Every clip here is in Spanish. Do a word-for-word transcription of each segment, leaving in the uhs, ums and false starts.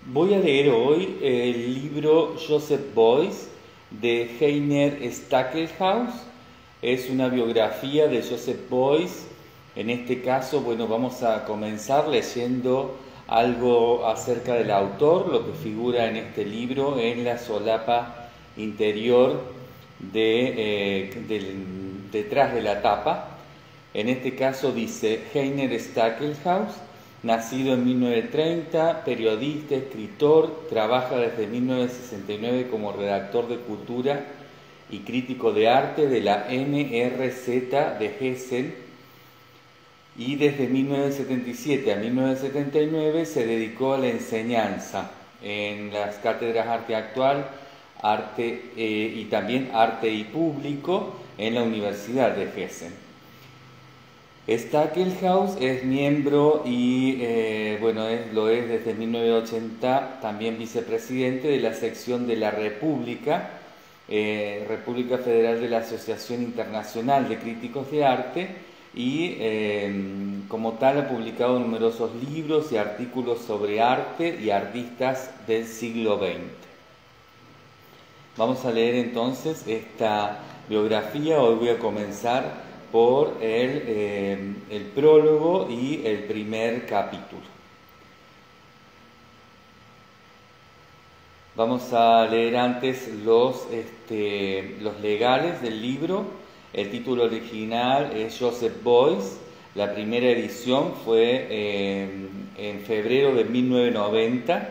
Voy a leer hoy el libro Joseph Beuys de Heiner Stackelhaus. Es una biografía de Joseph Beuys. En este caso, bueno, vamos a comenzar leyendo algo acerca del autor, lo que figura en este libro en la solapa interior de, eh, del, detrás de la tapa. En este caso dice Heiner Stackelhaus, nacido en mil novecientos treinta, periodista, escritor, trabaja desde mil novecientos sesenta y nueve como redactor de cultura y crítico de arte de la N R Z de Hessen, y desde mil novecientos setenta y siete a mil novecientos setenta y nueve se dedicó a la enseñanza en las cátedras Arte Actual, Arte eh, y también Arte y Público en la Universidad de Hessen. Stackelhaus es miembro y eh, bueno, es, lo es desde mil novecientos ochenta, también vicepresidente de la sección de la República, eh, República Federal de la Asociación Internacional de Críticos de Arte, y eh, como tal ha publicado numerosos libros y artículos sobre arte y artistas del siglo veinte. Vamos a leer entonces esta biografía. Hoy voy a comenzar por el, eh, el prólogo y el primer capítulo. Vamos a leer antes los, este, los legales del libro. El título original es Joseph Beuys. La primera edición fue eh, en febrero de mil novecientos noventa.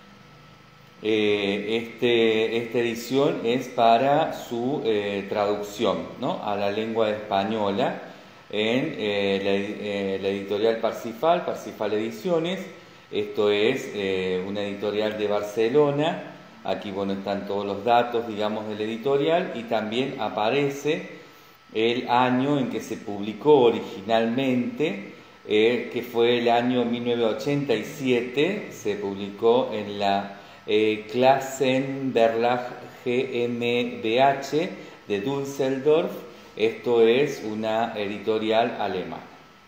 Eh, este, esta edición es para su eh, traducción, ¿no?, a la lengua española en eh, la, eh, la editorial Parsifal, Parsifal Ediciones. Esto es eh, una editorial de Barcelona. Aquí, bueno, están todos los datos, digamos, del editorial, y también aparece el año en que se publicó originalmente, eh, que fue el año mil novecientos ochenta y siete. Se publicó en la Eh, Klassenverlag GmbH de Düsseldorf. Esto es una editorial alemana.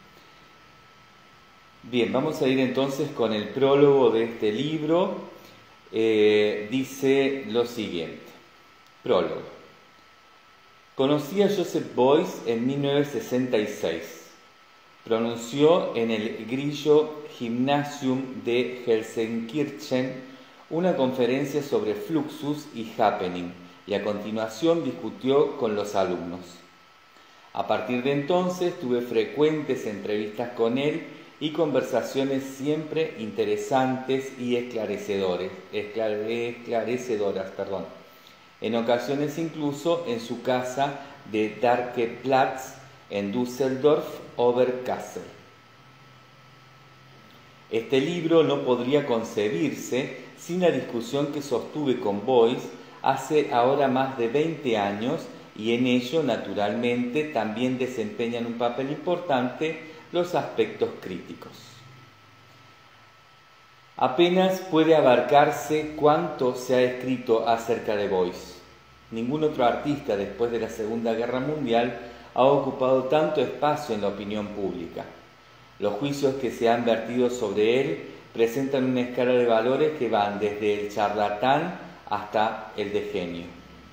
Bien, vamos a ir entonces con el prólogo de este libro. Eh, dice lo siguiente. Prólogo. Conocí a Joseph Beuys en mil novecientos sesenta y seis. Pronunció en el Grillo Gymnasium de Gelsenkirchen una conferencia sobre fluxus y happening, y a continuación discutió con los alumnos. A partir de entonces tuve frecuentes entrevistas con él y conversaciones siempre interesantes y esclarecedores, esclarecedoras, perdón. En ocasiones incluso en su casa de Darkeplatz en Düsseldorf Oberkassel. Este libro no podría concebirse sin la discusión que sostuve con Beuys hace ahora más de veinte años, y en ello, naturalmente, también desempeñan un papel importante los aspectos críticos. Apenas puede abarcarse cuánto se ha escrito acerca de Beuys. Ningún otro artista después de la Segunda Guerra Mundial ha ocupado tanto espacio en la opinión pública. Los juicios que se han vertido sobre él presentan una escala de valores que van desde el charlatán hasta el de genio.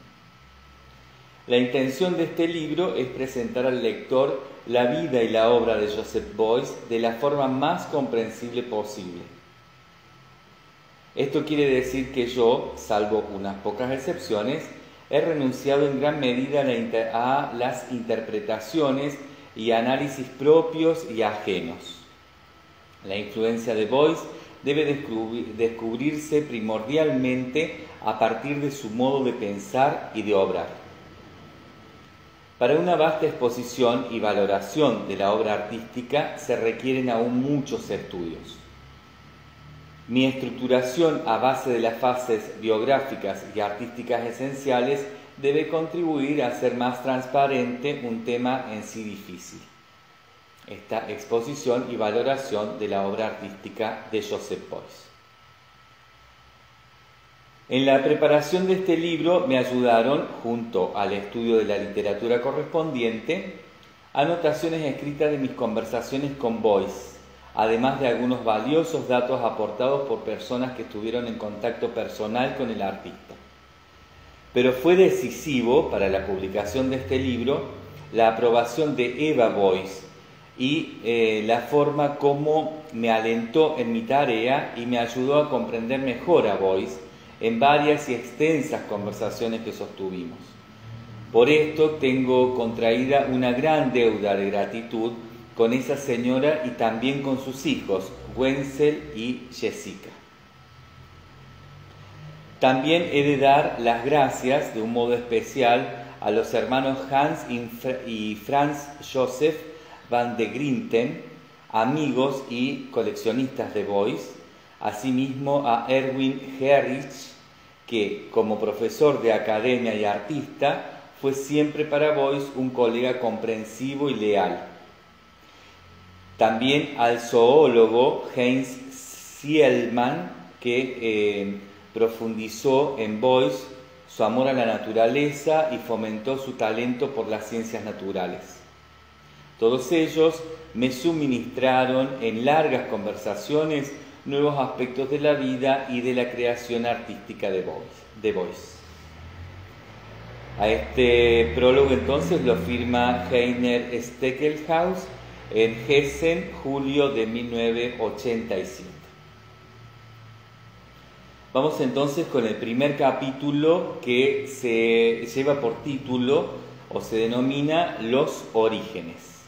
La intención de este libro es presentar al lector la vida y la obra de Joseph Beuys de la forma más comprensible posible. Esto quiere decir que yo, salvo unas pocas excepciones, he renunciado en gran medida a, la inter- a las interpretaciones y análisis propios y ajenos. La influencia de Beuys debe descubrirse primordialmente a partir de su modo de pensar y de obrar. Para una vasta exposición y valoración de la obra artística se requieren aún muchos estudios. Mi estructuración a base de las fases biográficas y artísticas esenciales debe contribuir a hacer más transparente un tema en sí difícil. Esta exposición y valoración de la obra artística de Joseph Beuys. En la preparación de este libro me ayudaron, junto al estudio de la literatura correspondiente, anotaciones escritas de mis conversaciones con Beuys, además de algunos valiosos datos aportados por personas que estuvieron en contacto personal con el artista. Pero fue decisivo para la publicación de este libro la aprobación de Eva Boyce y eh, la forma como me alentó en mi tarea y me ayudó a comprender mejor a Boyce en varias y extensas conversaciones que sostuvimos. Por esto tengo contraída una gran deuda de gratitud con esa señora y también con sus hijos, Wenzel y Jessica. También he de dar las gracias de un modo especial a los hermanos Hans y Franz Joseph van de Grinten, amigos y coleccionistas de Boyce, asimismo a Erwin Herrich, que como profesor de academia y artista fue siempre para Boyce un colega comprensivo y leal. También al zoólogo Heinz Sielmann, que eh, profundizó en Boyce su amor a la naturaleza y fomentó su talento por las ciencias naturales. Todos ellos me suministraron en largas conversaciones nuevos aspectos de la vida y de la creación artística de Boyce. De Boyce. A este prólogo entonces lo firma Heiner Steckelhaus en Hessen, julio de mil novecientos ochenta y siete. Vamos entonces con el primer capítulo, que se lleva por título o se denomina Los Orígenes.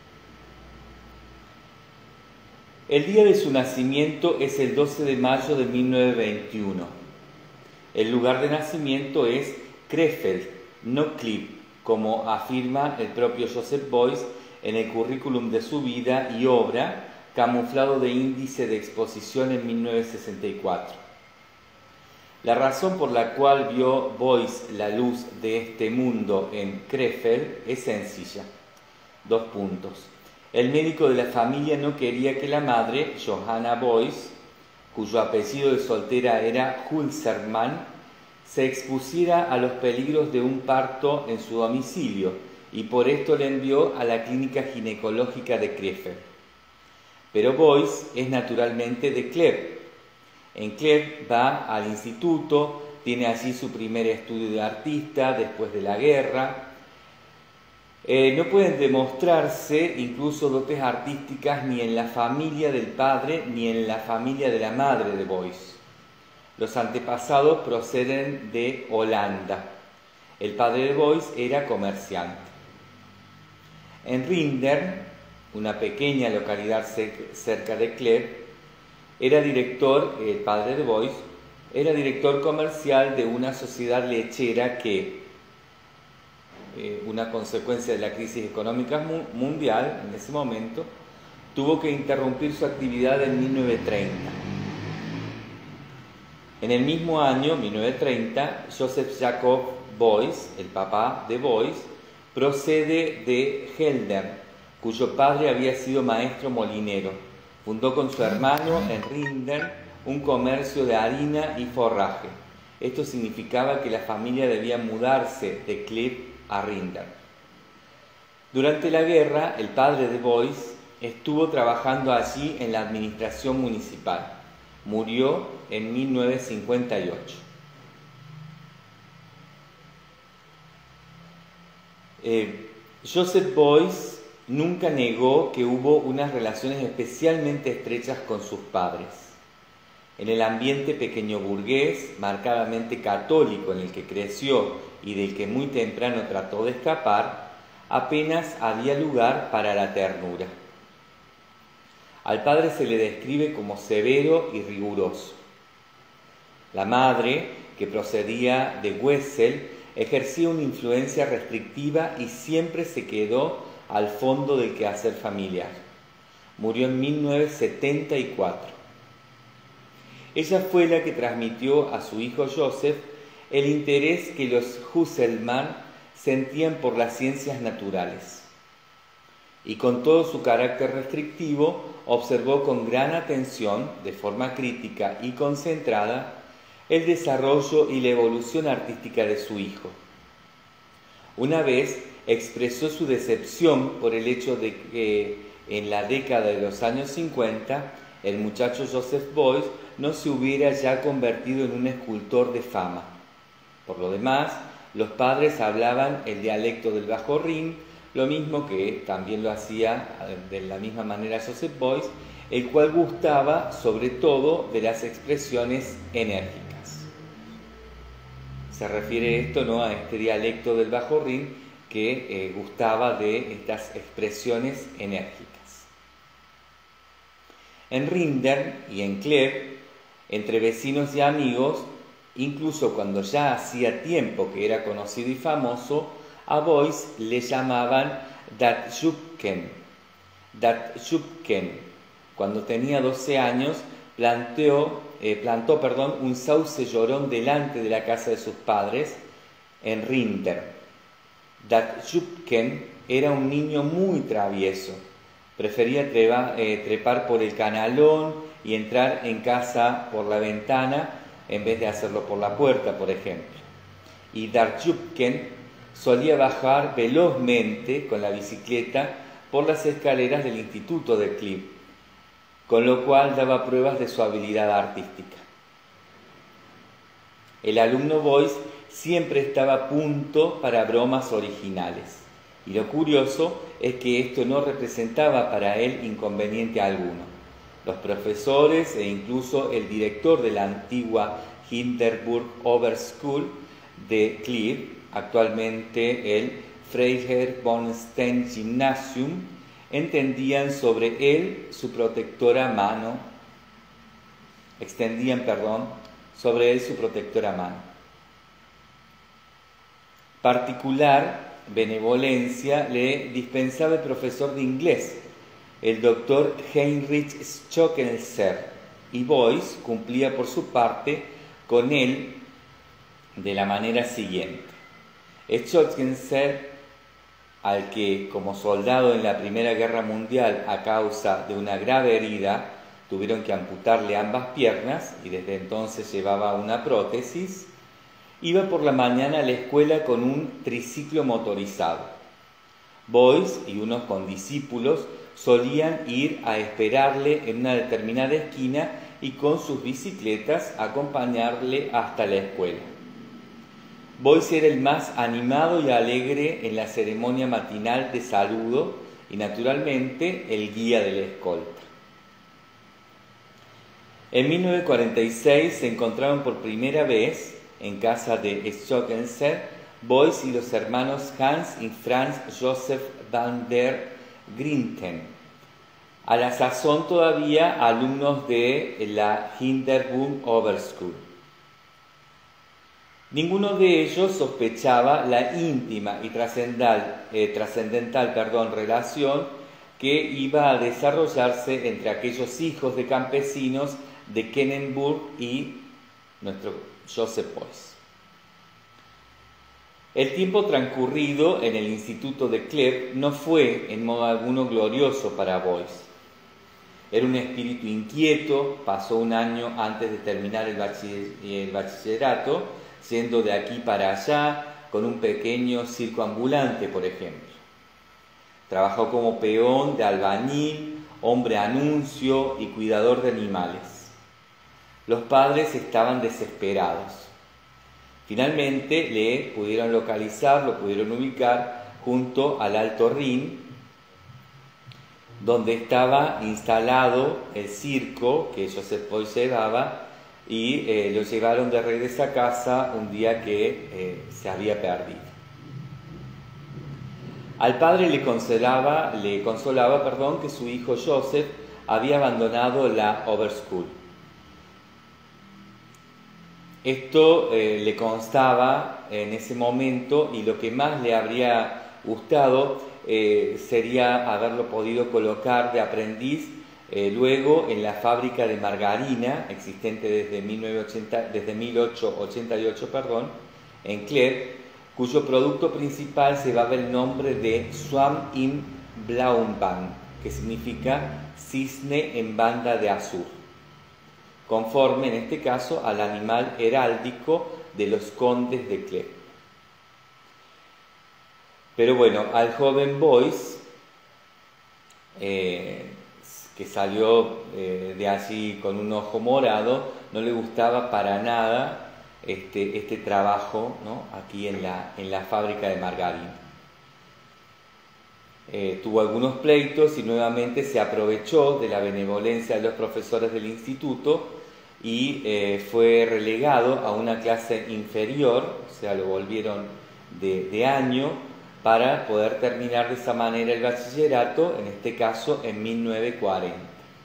El día de su nacimiento es el doce de mayo de mil novecientos veintiuno. El lugar de nacimiento es Krefeld, no Klipp, como afirma el propio Joseph Boyce en el currículum de su vida y obra, camuflado de índice de exposición en mil novecientos sesenta y cuatro. La razón por la cual vio Boyce la luz de este mundo en Krefeld es sencilla. Dos puntos. El médico de la familia no quería que la madre, Johanna Boyce, cuyo apellido de soltera era Hulsermann, se expusiera a los peligros de un parto en su domicilio y por esto le envió a la clínica ginecológica de Krefeld. Pero Boyce es naturalmente de Klepp. En Klepp va al instituto, tiene allí su primer estudio de artista después de la guerra. Eh, no pueden demostrarse incluso dotes artísticas ni en la familia del padre ni en la familia de la madre de Boyce. Los antepasados proceden de Holanda. El padre de Boyce era comerciante. En Rindern, una pequeña localidad cerca de Klepp, era director, el padre de Boyce, era director comercial de una sociedad lechera que, eh, una consecuencia de la crisis económica mu mundial en ese momento, tuvo que interrumpir su actividad en mil novecientos treinta. En el mismo año, mil novecientos treinta, Joseph Jacob Boyce, el papá de Boyce, procede de Geldern, cuyo padre había sido maestro molinero. Fundó con su hermano en Rindern un comercio de harina y forraje. Esto significaba que la familia debía mudarse de Klepp a Rindern. Durante la guerra, el padre de Boyce estuvo trabajando allí en la administración municipal. Murió en mil novecientos cincuenta y ocho. Eh, Joseph Boyce nunca negó que hubo unas relaciones especialmente estrechas con sus padres. En el ambiente pequeño burgués, marcadamente católico en el que creció y del que muy temprano trató de escapar, apenas había lugar para la ternura. Al padre se le describe como severo y riguroso. La madre, que procedía de Wesel, ejercía una influencia restrictiva y siempre se quedó al fondo del quehacer familiar. Murió en mil novecientos setenta y cuatro. Ella fue la que transmitió a su hijo Joseph el interés que los Husselmann sentían por las ciencias naturales. Y con todo su carácter restrictivo, observó con gran atención, de forma crítica y concentrada, el desarrollo y la evolución artística de su hijo. Una vez expresó su decepción por el hecho de que, en la década de los años cincuenta, el muchacho Joseph Beuys no se hubiera ya convertido en un escultor de fama. Por lo demás, los padres hablaban el dialecto del Bajo Rin, lo mismo que también lo hacía de la misma manera Joseph Beuys, el cual gustaba sobre todo de las expresiones enérgicas. Se refiere esto, ¿no?, a este dialecto del Bajo Rin que eh, gustaba de estas expresiones enérgicas. En Rindern y en Cleve, entre vecinos y amigos, incluso cuando ya hacía tiempo que era conocido y famoso, a Beuys le llamaban Dat Schubken. Dat Schubken. Cuando tenía doce años, planteó, eh, plantó perdón, un sauce llorón delante de la casa de sus padres en Rindern. Dat Schubken era un niño muy travieso. Prefería treba, eh, trepar por el canalón y entrar en casa por la ventana en vez de hacerlo por la puerta, por ejemplo. Y Dat Schubken solía bajar velozmente con la bicicleta por las escaleras del Instituto de Cleve, con lo cual daba pruebas de su habilidad artística. El alumno Beuys siempre estaba a punto para bromas originales, y lo curioso es que esto no representaba para él inconveniente alguno. Los profesores e incluso el director de la antigua Hindenburg Oberschule de Cleve, actualmente el Freiherr von Steen Gymnasium, entendían sobre él su protectora mano, extendían, perdón, sobre él su protectora mano. Particular benevolencia le dispensaba el profesor de inglés, el doctor Heinrich Stockelser, y Beuys cumplía por su parte con él de la manera siguiente. Stockelser, al que como soldado en la Primera Guerra Mundial a causa de una grave herida tuvieron que amputarle ambas piernas y desde entonces llevaba una prótesis, iba por la mañana a la escuela con un triciclo motorizado. Beuys y unos condiscípulos solían ir a esperarle en una determinada esquina y con sus bicicletas acompañarle hasta la escuela. Beuys era el más animado y alegre en la ceremonia matinal de saludo y naturalmente el guía de la escolta. En mil novecientos cuarenta y seis se encontraron por primera vez en casa de Stockelser, Beuys y los hermanos Hans y Franz Joseph van der Grinten, a la sazón todavía alumnos de la Hindenburg Oberschule. Ninguno de ellos sospechaba la íntima y trascendental, eh, trascendental perdón, relación que iba a desarrollarse entre aquellos hijos de campesinos de Kenneburg y nuestro Joseph Beuys. El tiempo transcurrido en el Instituto de Cleve no fue en modo alguno glorioso para Beuys. Era un espíritu inquieto, pasó un año antes de terminar el, bachiller, el bachillerato, yendo de aquí para allá con un pequeño circo ambulante, por ejemplo. Trabajó como peón de albañil, hombre anuncio y cuidador de animales. Los padres estaban desesperados. Finalmente le pudieron localizar, lo pudieron ubicar junto al Alto Rin, donde estaba instalado el circo que Joseph Beuys llevaba, y eh, lo llevaron de regreso a casa un día que eh, se había perdido. Al padre le consolaba, le consolaba perdón, que su hijo Joseph había abandonado la Oberschule. Esto eh, le constaba en ese momento, y lo que más le habría gustado eh, sería haberlo podido colocar de aprendiz eh, luego en la fábrica de margarina existente desde, mil novecientos ochenta, desde mil ochocientos ochenta y ocho perdón, en Cleve, cuyo producto principal llevaba el nombre de Schwarm im Blauenband, que significa cisne en banda de azul, conforme en este caso al animal heráldico de los condes de Cleve. Pero bueno, al joven Beuys eh, que salió eh, de allí con un ojo morado, no le gustaba para nada este, este trabajo, ¿no?, aquí en la, en la fábrica de margarina. Eh, tuvo algunos pleitos y nuevamente se aprovechó de la benevolencia de los profesores del instituto y eh, fue relegado a una clase inferior, o sea, lo volvieron de, de año, para poder terminar de esa manera el bachillerato, en este caso en mil novecientos cuarenta.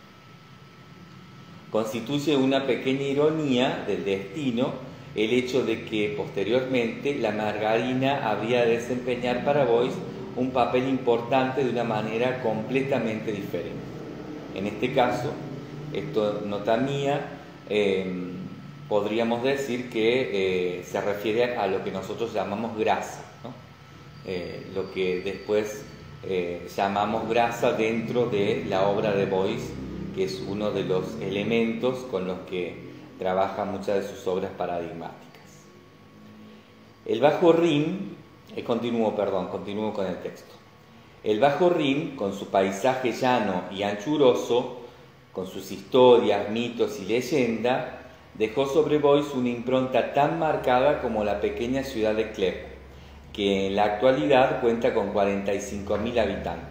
Constituye una pequeña ironía del destino el hecho de que posteriormente la margarina habría de desempeñar para Boyce un papel importante de una manera completamente diferente. En este caso, esto nota mía, eh, podríamos decir que eh, se refiere a lo que nosotros llamamos grasa, ¿no? Eh, lo que después eh, llamamos grasa dentro de la obra de Boyce, que es uno de los elementos con los que trabaja muchas de sus obras paradigmáticas. El Bajo Rin, eh, continúo, perdón, continúo con el texto. El Bajo Rin, con su paisaje llano y anchuroso, con sus historias, mitos y leyenda, dejó sobre Boyce una impronta tan marcada como la pequeña ciudad de Clèves, que en la actualidad cuenta con cuarenta y cinco mil habitantes.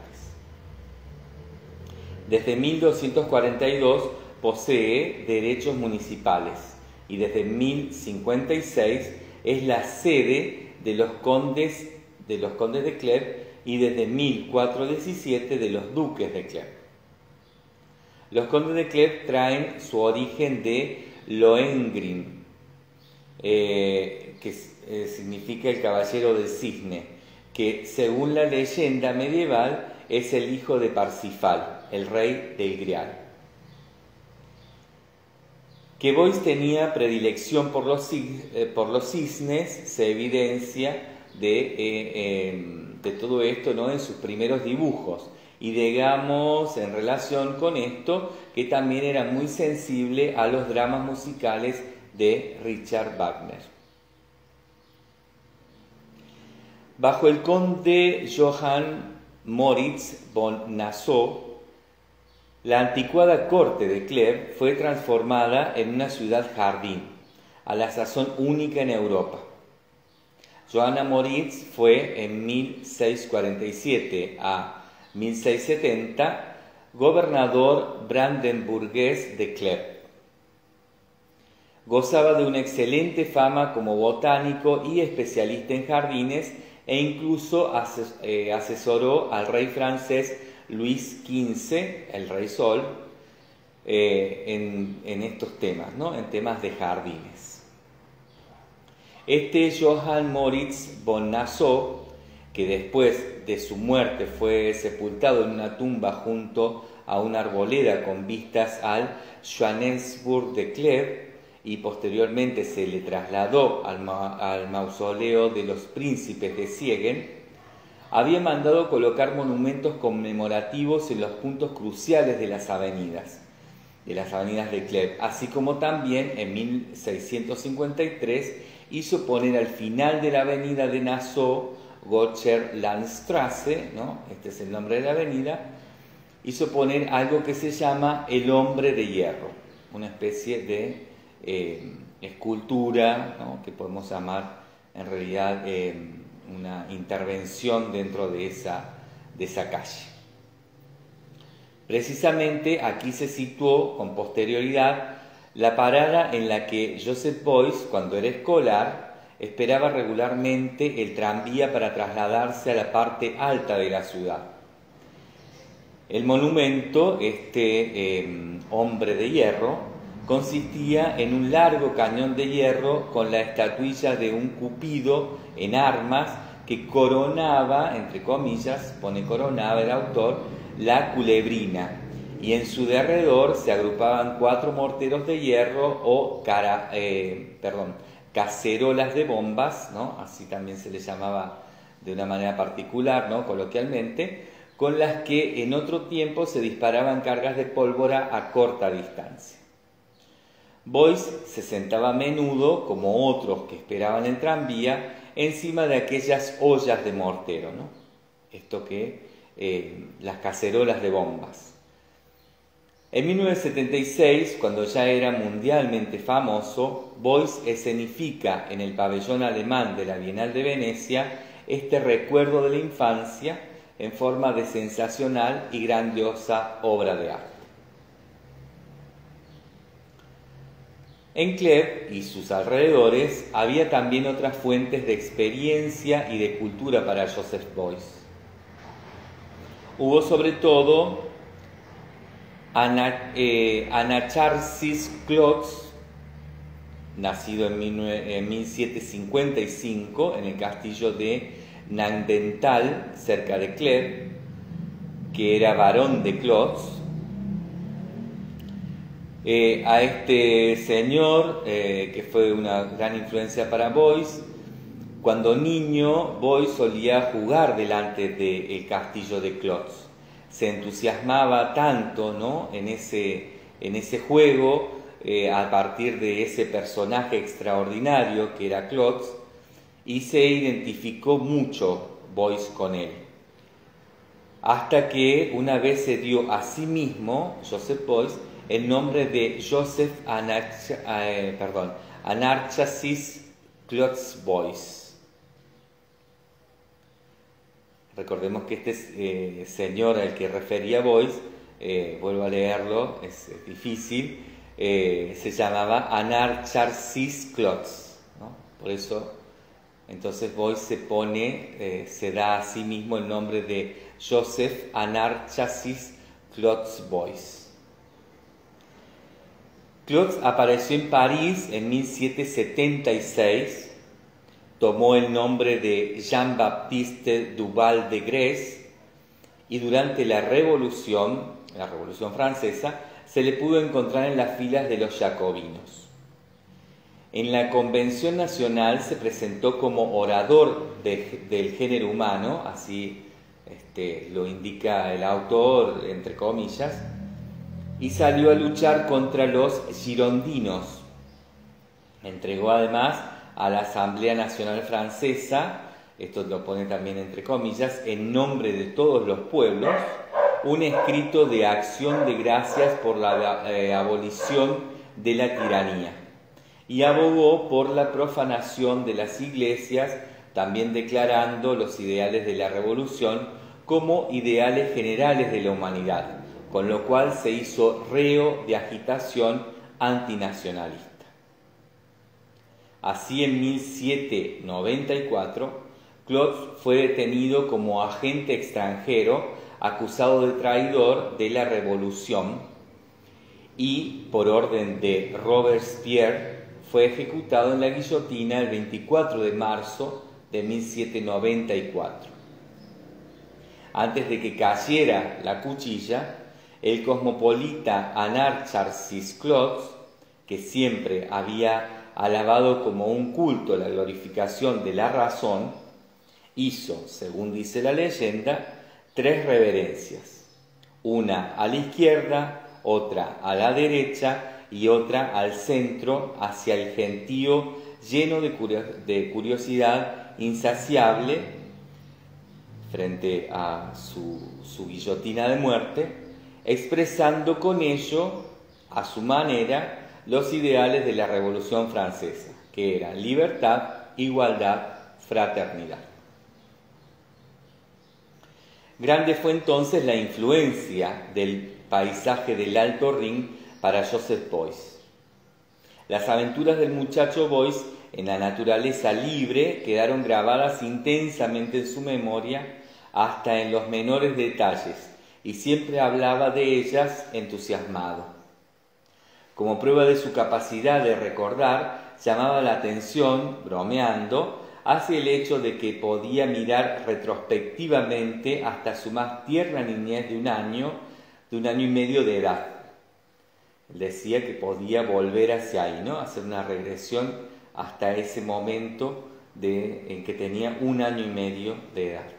Desde mil doscientos cuarenta y dos posee derechos municipales y desde mil cincuenta y seis es la sede de los condes de, los condes de Clèves y desde mil cuatrocientos diecisiete de los duques de Clèves. Los condes de Clèves traen su origen de Lohengrin, eh, que eh, significa el caballero del cisne, que según la leyenda medieval es el hijo de Parsifal, el rey del Grial. Que Boyce tenía predilección por los, eh, por los cisnes se evidencia de, eh, eh, de todo esto, ¿no?, en sus primeros dibujos. Y digamos, en relación con esto, que también era muy sensible a los dramas musicales de Richard Wagner. Bajo el conde Johann Moritz von Nassau, la anticuada corte de Clèves fue transformada en una ciudad jardín, a la sazón única en Europa. Johann Moritz fue en mil seiscientos cuarenta y siete a mil seiscientos setenta gobernador brandenburgués de Clèves. Gozaba de una excelente fama como botánico y especialista en jardines e incluso ases eh, asesoró al rey francés Luis quince, el rey Sol, eh, en, en estos temas, ¿no?, en temas de jardines. Este Johann Moritz von Nassau, que después de su muerte fue sepultado en una tumba junto a una arboleda con vistas al Johannesburg de Clèves, y posteriormente se le trasladó al, ma al mausoleo de los príncipes de Siegen, había mandado colocar monumentos conmemorativos en los puntos cruciales de las avenidas, de las avenidas de Clèves, así como también en mil seiscientos cincuenta y tres hizo poner al final de la avenida de Nassau, Gotcher Landstrasse, ¿no?, este es el nombre de la avenida, hizo poner algo que se llama el Hombre de Hierro, una especie de Eh, escultura, ¿no?, que podemos llamar en realidad eh, una intervención dentro de esa, de esa calle. Precisamente aquí se situó con posterioridad la parada en la que Joseph Beuys, cuando era escolar, esperaba regularmente el tranvía para trasladarse a la parte alta de la ciudad. El monumento, este eh, Hombre de Hierro, consistía en un largo cañón de hierro con la estatuilla de un cupido en armas que coronaba, entre comillas, pone coronaba el autor, la culebrina, y en su derredor se agrupaban cuatro morteros de hierro o cara, eh, perdón, cacerolas de bombas, ¿no?, así también se les llamaba de una manera particular, ¿no?, coloquialmente, con las que en otro tiempo se disparaban cargas de pólvora a corta distancia. Beuys se sentaba a menudo, como otros que esperaban el tranvía, encima de aquellas ollas de mortero, ¿no?, esto que eh, las cacerolas de bombas. En mil novecientos setenta y seis, cuando ya era mundialmente famoso, Beuys escenifica en el pabellón alemán de la Bienal de Venecia este recuerdo de la infancia en forma de sensacional y grandiosa obra de arte. En Clèves y sus alrededores había también otras fuentes de experiencia y de cultura para Joseph Beuys. Hubo sobre todo Ana, eh, Anacharsis Clots, nacido en, en mil setecientos cincuenta y cinco en el castillo de Nandental, cerca de Clèves, que era barón de Clots. Eh, a este señor, eh, que fue una gran influencia para Beuys, cuando niño, Beuys solía jugar delante del castillo de Clots. Se entusiasmaba tanto, ¿no?, en, ese, en ese juego, eh, a partir de ese personaje extraordinario que era Clots, y se identificó mucho Beuys con él. Hasta que una vez se dio a sí mismo, Joseph Beuys, el nombre de Joseph Anarch eh, perdón, Anarchasis Clots Beuys. Recordemos que este eh, señor al que refería Beuys, eh, vuelvo a leerlo, es, es difícil, eh, se llamaba Anarchasis Clots, ¿no? Por eso, entonces Beuys se pone, eh, se da a sí mismo el nombre de Joseph Anarchasis Clots Beuys. Clots apareció en París en mil setecientos setenta y seis, tomó el nombre de Jean-Baptiste Duval de Grèce y durante la Revolución, la Revolución Francesa, se le pudo encontrar en las filas de los jacobinos. En la Convención Nacional se presentó como orador de, del género humano, así este, lo indica el autor, entre comillas, y salió a luchar contra los girondinos. Entregó además a la Asamblea Nacional Francesa, esto lo pone también entre comillas, en nombre de todos los pueblos, un escrito de acción de gracias por la eh, abolición de la tiranía, y abogó por la profanación de las iglesias, también declarando los ideales de la revolución como ideales generales de la humanidad, con lo cual se hizo reo de agitación antinacionalista. Así, en mil setecientos noventa y cuatro, Clots fue detenido como agente extranjero acusado de traidor de la revolución y, por orden de Robespierre, fue ejecutado en la guillotina el veinticuatro de marzo de mil setecientos noventa y cuatro. Antes de que cayera la cuchilla, el cosmopolita Anarchasis Clots, que siempre había alabado como un culto la glorificación de la razón, hizo, según dice la leyenda, tres reverencias, una a la izquierda, otra a la derecha y otra al centro, hacia el gentío lleno de curiosidad insaciable frente a su, su guillotina de muerte, expresando con ello, a su manera, los ideales de la Revolución Francesa, que eran libertad, igualdad, fraternidad. Grande fue entonces la influencia del paisaje del Alto Rin para Joseph Beuys. Las aventuras del muchacho Beuys en la naturaleza libre quedaron grabadas intensamente en su memoria hasta en los menores detalles, y siempre hablaba de ellas entusiasmado. Como prueba de su capacidad de recordar, llamaba la atención, bromeando, hacia el hecho de que podía mirar retrospectivamente hasta su más tierna niñez de un año, de un año y medio de edad. Él decía que podía volver hacia ahí, ¿no?, hacer una regresión hasta ese momento de, en que tenía un año y medio de edad.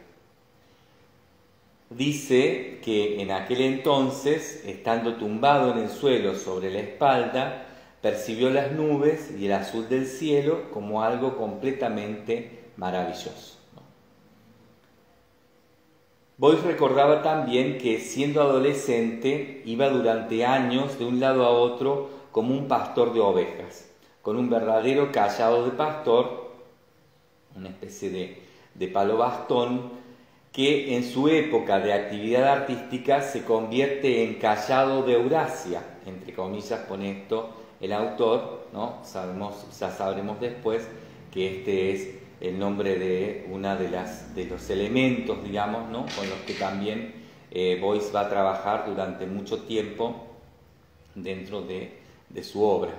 Dice que en aquel entonces, estando tumbado en el suelo sobre la espalda, percibió las nubes y el azul del cielo como algo completamente maravilloso. Boyce recordaba también que siendo adolescente iba durante años de un lado a otro como un pastor de ovejas, con un verdadero cayado de pastor, una especie de, de palo bastón, que en su época de actividad artística se convierte en cayado de Eurasia, entre comillas pone esto el autor, ¿no? Sabemos, ya sabremos después que este es el nombre de una de las de los elementos, digamos, ¿no? Con los que también eh, Boyce va a trabajar durante mucho tiempo dentro de, de su obra.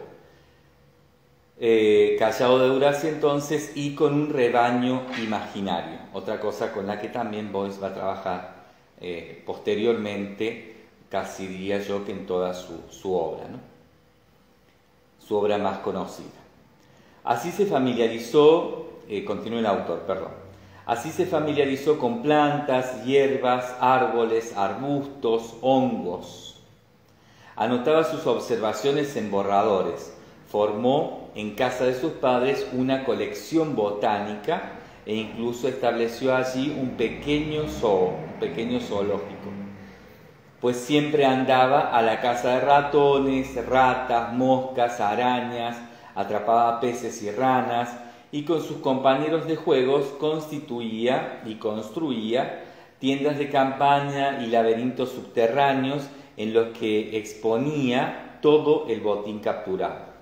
Eh, callado de Eurasia entonces, y con un rebaño imaginario, otra cosa con la que también Boyce va a trabajar eh, posteriormente, casi diría yo que en toda su, su obra, ¿no? Su obra más conocida. Así se familiarizó, eh, continúa el autor, perdón, así se familiarizó con plantas, hierbas, árboles, arbustos, hongos. Anotaba sus observaciones en borradores, formó en casa de sus padres una colección botánica e incluso estableció allí un pequeño zoo, un pequeño zoológico, pues siempre andaba a la caza de ratones, ratas, moscas, arañas, atrapaba peces y ranas, y con sus compañeros de juegos constituía y construía tiendas de campaña y laberintos subterráneos en los que exponía todo el botín capturado.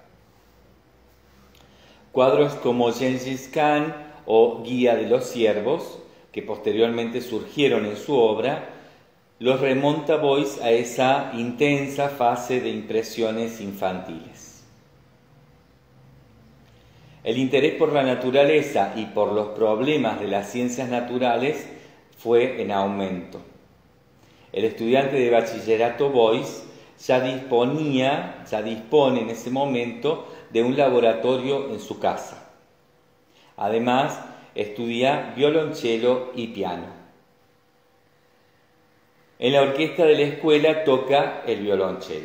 Cuadros como Gengis Khan o Guía de los Ciervos, que posteriormente surgieron en su obra, los remonta Boyce a esa intensa fase de impresiones infantiles. El interés por la naturaleza y por los problemas de las ciencias naturales fue en aumento. El estudiante de bachillerato Boyce ya disponía, ya dispone en ese momento de un laboratorio en su casa. Además, estudia violonchelo y piano. En la orquesta de la escuela toca el violonchelo.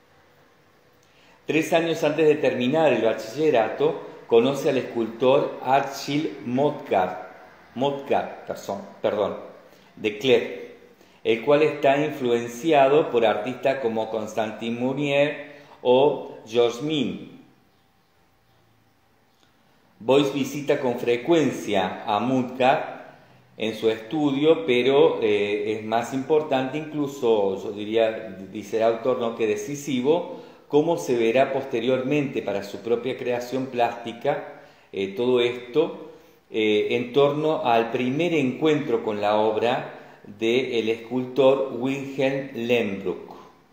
Tres años antes de terminar el bachillerato, conoce al escultor Achille Montcalm, perdón, de Clèves, el cual está influenciado por artistas como Constantin Meunier o Georges Mine. Boyce visita con frecuencia a Montcalm en su estudio, pero eh, es más importante, incluso yo diría, dice el autor, ¿no?, que decisivo, cómo se verá posteriormente para su propia creación plástica eh, todo esto eh, en torno al primer encuentro con la obra del escultor Wilhelm Lehmbruck.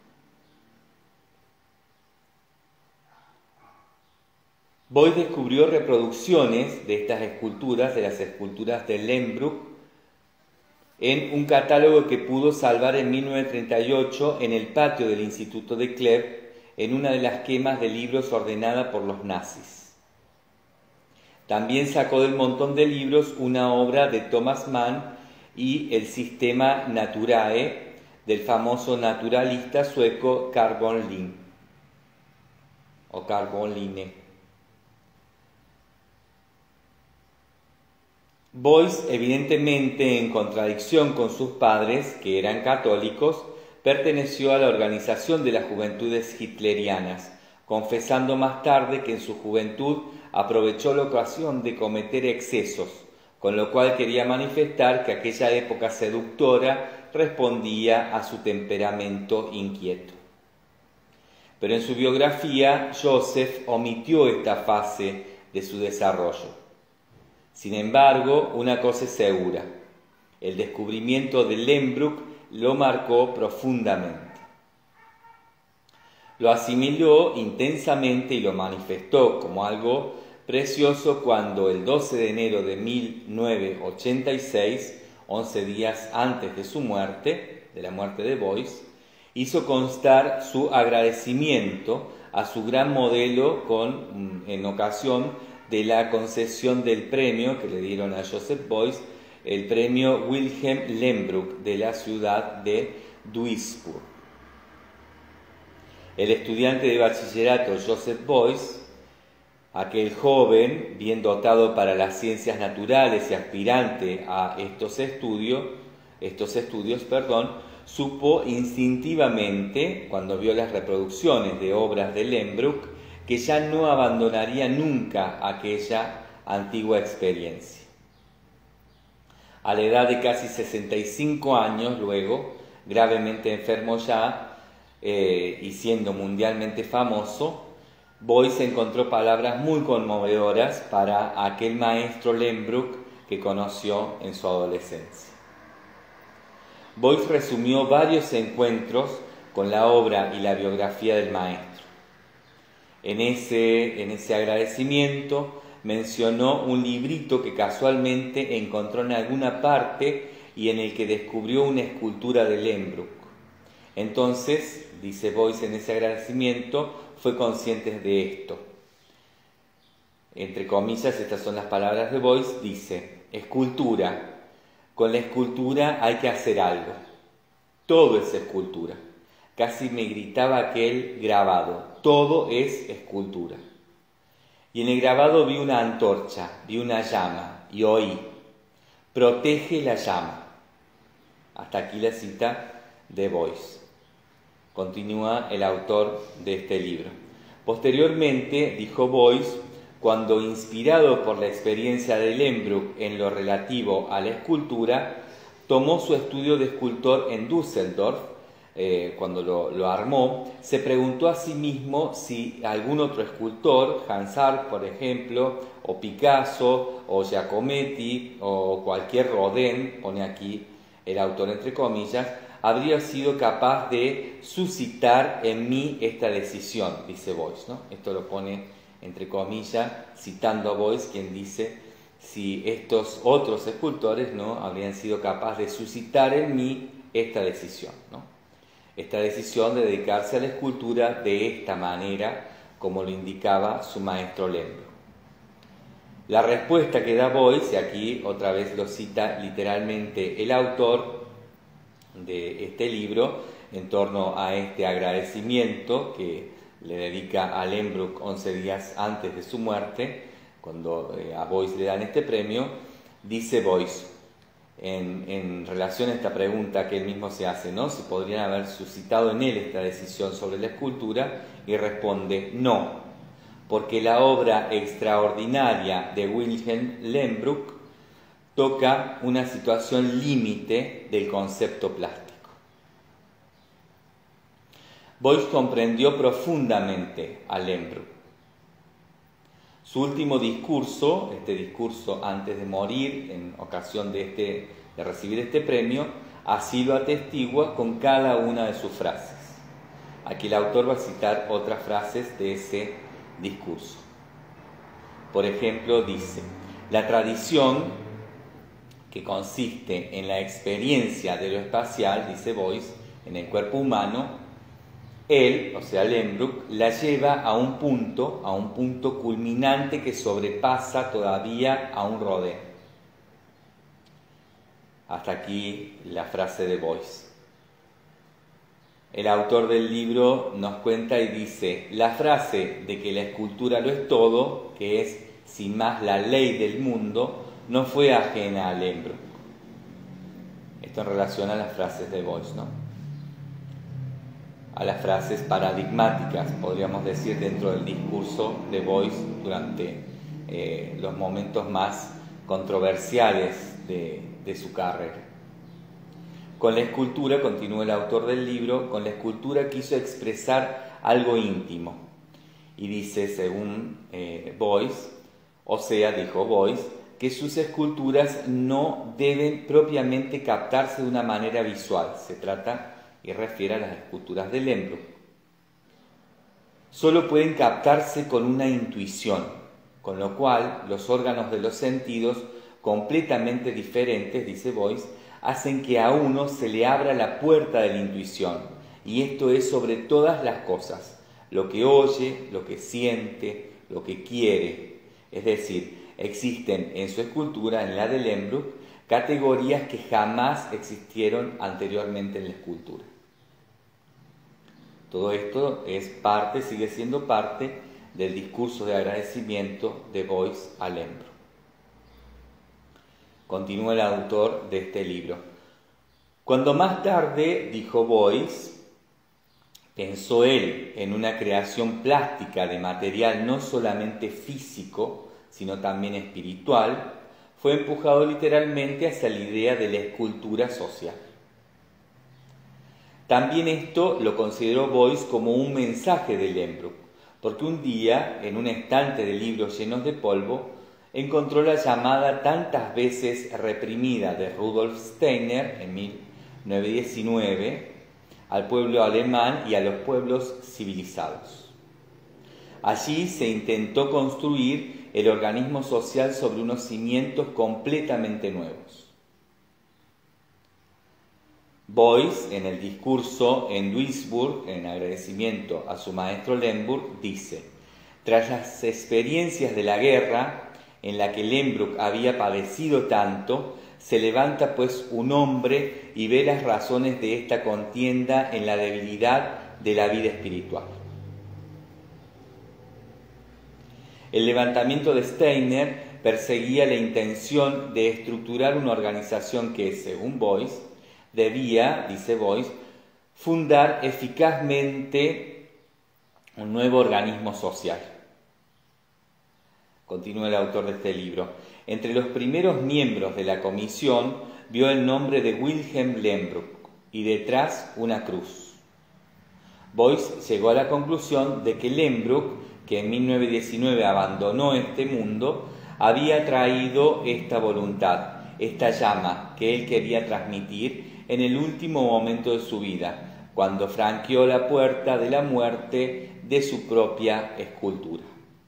Boyce descubrió reproducciones de estas esculturas, de las esculturas de Lehmbruck, en un catálogo que pudo salvar en mil novecientos treinta y ocho en el patio del Instituto de Clèves, en una de las quemas de libros ordenada por los nazis. También sacó del montón de libros una obra de Thomas Mann y el Systema Naturae del famoso naturalista sueco Carl von Linné, o Carl von Linné. Boyce, evidentemente en contradicción con sus padres, que eran católicos, perteneció a la organización de las juventudes hitlerianas, confesando más tarde que en su juventud aprovechó la ocasión de cometer excesos, con lo cual quería manifestar que aquella época seductora respondía a su temperamento inquieto. Pero en su biografía, Joseph omitió esta fase de su desarrollo. Sin embargo, una cosa es segura: el descubrimiento de Lehmbruck lo marcó profundamente. Lo asimiló intensamente y lo manifestó como algo precioso cuando el doce de enero de mil novecientos ochenta y seis, once días antes de su muerte, de la muerte de Boyce, hizo constar su agradecimiento a su gran modelo con, en ocasión de la concesión del premio que le dieron a Joseph Boyce, el premio Wilhelm Lehmbruck de la ciudad de Duisburg. El estudiante de bachillerato Joseph Boyce, aquel joven bien dotado para las ciencias naturales y aspirante a estos estudios, estos estudios, perdón, supo instintivamente, cuando vio las reproducciones de obras de Lehmbruck, que ya no abandonaría nunca aquella antigua experiencia. A la edad de casi sesenta y cinco años, luego, gravemente enfermo ya eh, y siendo mundialmente famoso, Beuys encontró palabras muy conmovedoras para aquel maestro Lehmbruck que conoció en su adolescencia. Beuys resumió varios encuentros con la obra y la biografía del maestro. En ese, en ese agradecimiento mencionó un librito que casualmente encontró en alguna parte y en el que descubrió una escultura de Lehmbruck. Entonces, dice Beuys en ese agradecimiento, fue consciente de esto. Entre comillas, estas son las palabras de Beuys, dice: escultura. Con la escultura hay que hacer algo. Todo es escultura. Casi me gritaba aquel grabado. Todo es escultura. Y en el grabado vi una antorcha, vi una llama y oí: protege la llama. Hasta aquí la cita de Beuys. Continúa el autor de este libro. Posteriormente, dijo Beuys, cuando inspirado por la experiencia de Lehmbruck en lo relativo a la escultura, tomó su estudio de escultor en Düsseldorf, eh, cuando lo, lo armó, se preguntó a sí mismo si algún otro escultor, Hans Arp, por ejemplo, o Picasso, o Giacometti, o cualquier Rodin, pone aquí el autor entre comillas, habría sido capaz de suscitar en mí esta decisión, dice Beuys, ¿no? Esto lo pone entre comillas, citando a Beuys, quien dice si estos otros escultores, ¿no?, habrían sido capaces de suscitar en mí esta decisión, ¿no? Esta decisión de dedicarse a la escultura de esta manera, como lo indicaba su maestro Lehmbruck. La respuesta que da Beuys, y aquí otra vez lo cita literalmente el autor de este libro, en torno a este agradecimiento que le dedica a Lehmbruck once días antes de su muerte, cuando eh, a Beuys le dan este premio, dice Beuys, en, en relación a esta pregunta que él mismo se hace, ¿no?, si podrían haber suscitado en él esta decisión sobre la escultura, y responde: no, porque la obra extraordinaria de Wilhelm Lehmbruck toca una situación límite del concepto plástico. Beuys comprendió profundamente a Lehmbruck. Su último discurso, este discurso antes de morir, en ocasión de, este, de recibir este premio, así lo atestigua con cada una de sus frases. Aquí el autor va a citar otras frases de ese discurso. Por ejemplo, dice: la tradición, que consiste en la experiencia de lo espacial, dice Beuys, en el cuerpo humano, él, o sea Lehmbruck, la lleva a un punto, a un punto culminante que sobrepasa todavía a un Rodin. Hasta aquí la frase de Beuys. El autor del libro nos cuenta y dice: la frase de que la escultura lo es todo, que es sin más la ley del mundo, no fue ajena a Lehmbruck. Esto en relación a las frases de Beuys, ¿no?, a las frases paradigmáticas, podríamos decir, dentro del discurso de Beuys durante eh, los momentos más controversiales de, de su carrera. Con la escultura, continúa el autor del libro, con la escultura quiso expresar algo íntimo. Y dice, según eh, Beuys, o sea, dijo Beuys, que sus esculturas no deben propiamente captarse de una manera visual. Se trata y refiere a las esculturas de Lehmbruck. Solo pueden captarse con una intuición, con lo cual los órganos de los sentidos, completamente diferentes, dice Beuys, hacen que a uno se le abra la puerta de la intuición, y esto es sobre todas las cosas, lo que oye, lo que siente, lo que quiere. Es decir, existen en su escultura, en la de Lehmbruck, categorías que jamás existieron anteriormente en la escultura. Todo esto es parte, sigue siendo parte del discurso de agradecimiento de Beuys a Lehmbruck. Continúa el autor de este libro. Cuando más tarde, dijo Boyce, pensó él en una creación plástica de material no solamente físico, sino también espiritual, fue empujado literalmente hacia la idea de la escultura social. También esto lo consideró Boyce como un mensaje de Lehmbruck, porque un día, en un estante de libros llenos de polvo, encontró la llamada tantas veces reprimida de Rudolf Steiner en mil novecientos diecinueve al pueblo alemán y a los pueblos civilizados. Allí se intentó construir el organismo social sobre unos cimientos completamente nuevos. Boyce, en el discurso en Duisburg, en agradecimiento a su maestro Lehmbruck, dice: tras las experiencias de la guerra, en la que Lehmbruck había padecido tanto, se levanta pues un hombre y ve las razones de esta contienda en la debilidad de la vida espiritual. El levantamiento de Steiner perseguía la intención de estructurar una organización que, según Boyce, debía, dice Boyce, fundar eficazmente un nuevo organismo social. Continúa el autor de este libro. Entre los primeros miembros de la comisión vio el nombre de Wilhelm Lehmbruck y detrás una cruz. Boyce llegó a la conclusión de que Lehmbruck, que en mil novecientos diecinueve abandonó este mundo, había traído esta voluntad, esta llama que él quería transmitir en el último momento de su vida, cuando franqueó la puerta de la muerte de su propia escultura.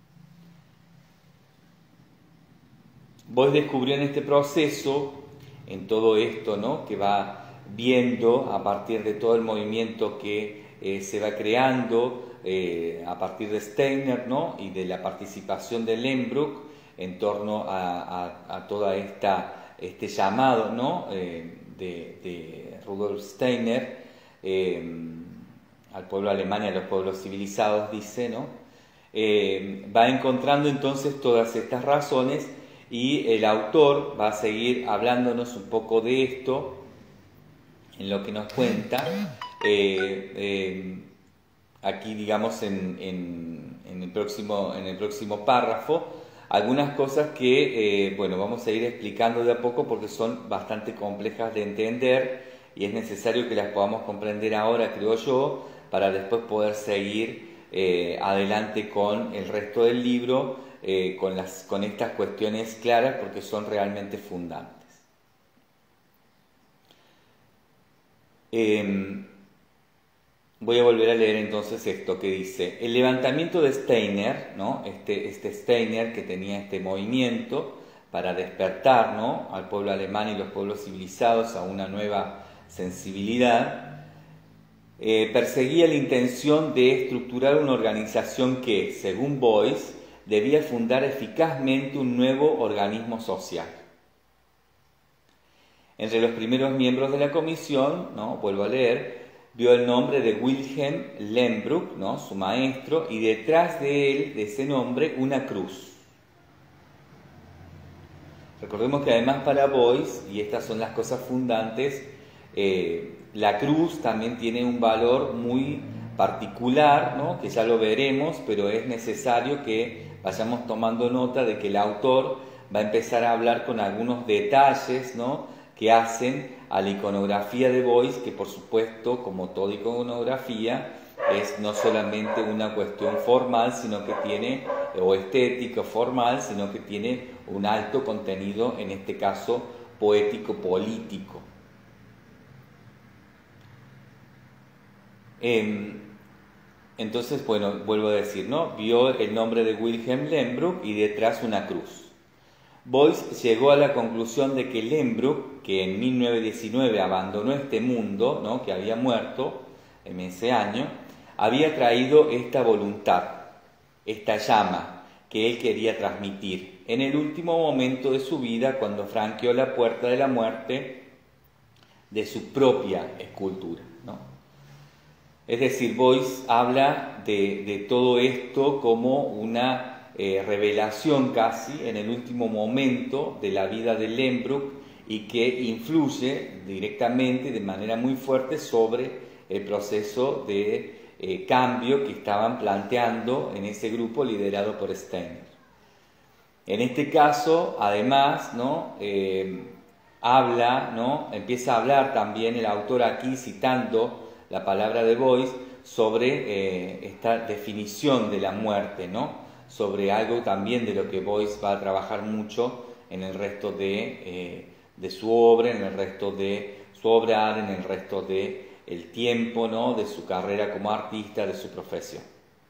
Boyce descubrió en este proceso, en todo esto, ¿no?, que va viendo a partir de todo el movimiento que eh, se va creando eh, a partir de Steiner, ¿no?, y de la participación de Lehmbruck en torno a, a, a toda esta este llamado, ¿no?, eh, de, de Rudolf Steiner eh, al pueblo alemán y a los pueblos civilizados, dice, ¿no?, eh, va encontrando entonces todas estas razones. Y el autor va a seguir hablándonos un poco de esto en lo que nos cuenta eh, eh, aquí, digamos, en, en, en, el próximo, en el próximo párrafo, algunas cosas que, eh, bueno, vamos a ir explicando de a poco porque son bastante complejas de entender y es necesario que las podamos comprender ahora, creo yo, para después poder seguir eh, adelante con el resto del libro. Eh, con, las, con estas cuestiones claras porque son realmente fundantes. Eh, voy a volver a leer entonces esto que dice: el levantamiento de Steiner, ¿no?, este, este Steiner que tenía este movimiento para despertar, ¿no?, al pueblo alemán y los pueblos civilizados a una nueva sensibilidad, eh, perseguía la intención de estructurar una organización que, según Boyce, debía fundar eficazmente un nuevo organismo social. Entre los primeros miembros de la comisión, ¿no?, vuelvo a leer, vio el nombre de Wilhelm Lehmbruck, ¿no?, su maestro, y detrás de él, de ese nombre, una cruz. Recordemos que además para Boyce, y estas son las cosas fundantes, eh, la cruz también tiene un valor muy particular, ¿no?, que ya lo veremos, pero es necesario que vayamos tomando nota de que el autor va a empezar a hablar con algunos detalles, ¿no?, que hacen a la iconografía de Boyce, que por supuesto, como toda iconografía, es no solamente una cuestión formal, sino que tiene, o estética formal, sino que tiene un alto contenido, en este caso, poético-político. Eh, Entonces, bueno, vuelvo a decir, ¿no?, vio el nombre de Wilhelm Lehmbruck y detrás una cruz. Boyce llegó a la conclusión de que Lehmbruck, que en mil novecientos diecinueve abandonó este mundo, ¿no?, que había muerto en ese año, había traído esta voluntad, esta llama que él quería transmitir en el último momento de su vida, cuando franqueó la puerta de la muerte de su propia escultura, ¿no? Es decir, Boyce habla de, de todo esto como una eh, revelación casi en el último momento de la vida de Lehmbruck y que influye directamente, de manera muy fuerte, sobre el proceso de eh, cambio que estaban planteando en ese grupo liderado por Steiner. En este caso, además, ¿no? Eh, habla, ¿no? empieza a hablar también el autor aquí, citando la palabra de Boyce, sobre eh, esta definición de la muerte, ¿no? sobre algo también de lo que Boyce va a trabajar mucho en el resto de, eh, de su obra, en el resto de su obrar, en el resto de el tiempo, ¿no? de su carrera como artista, de su profesión.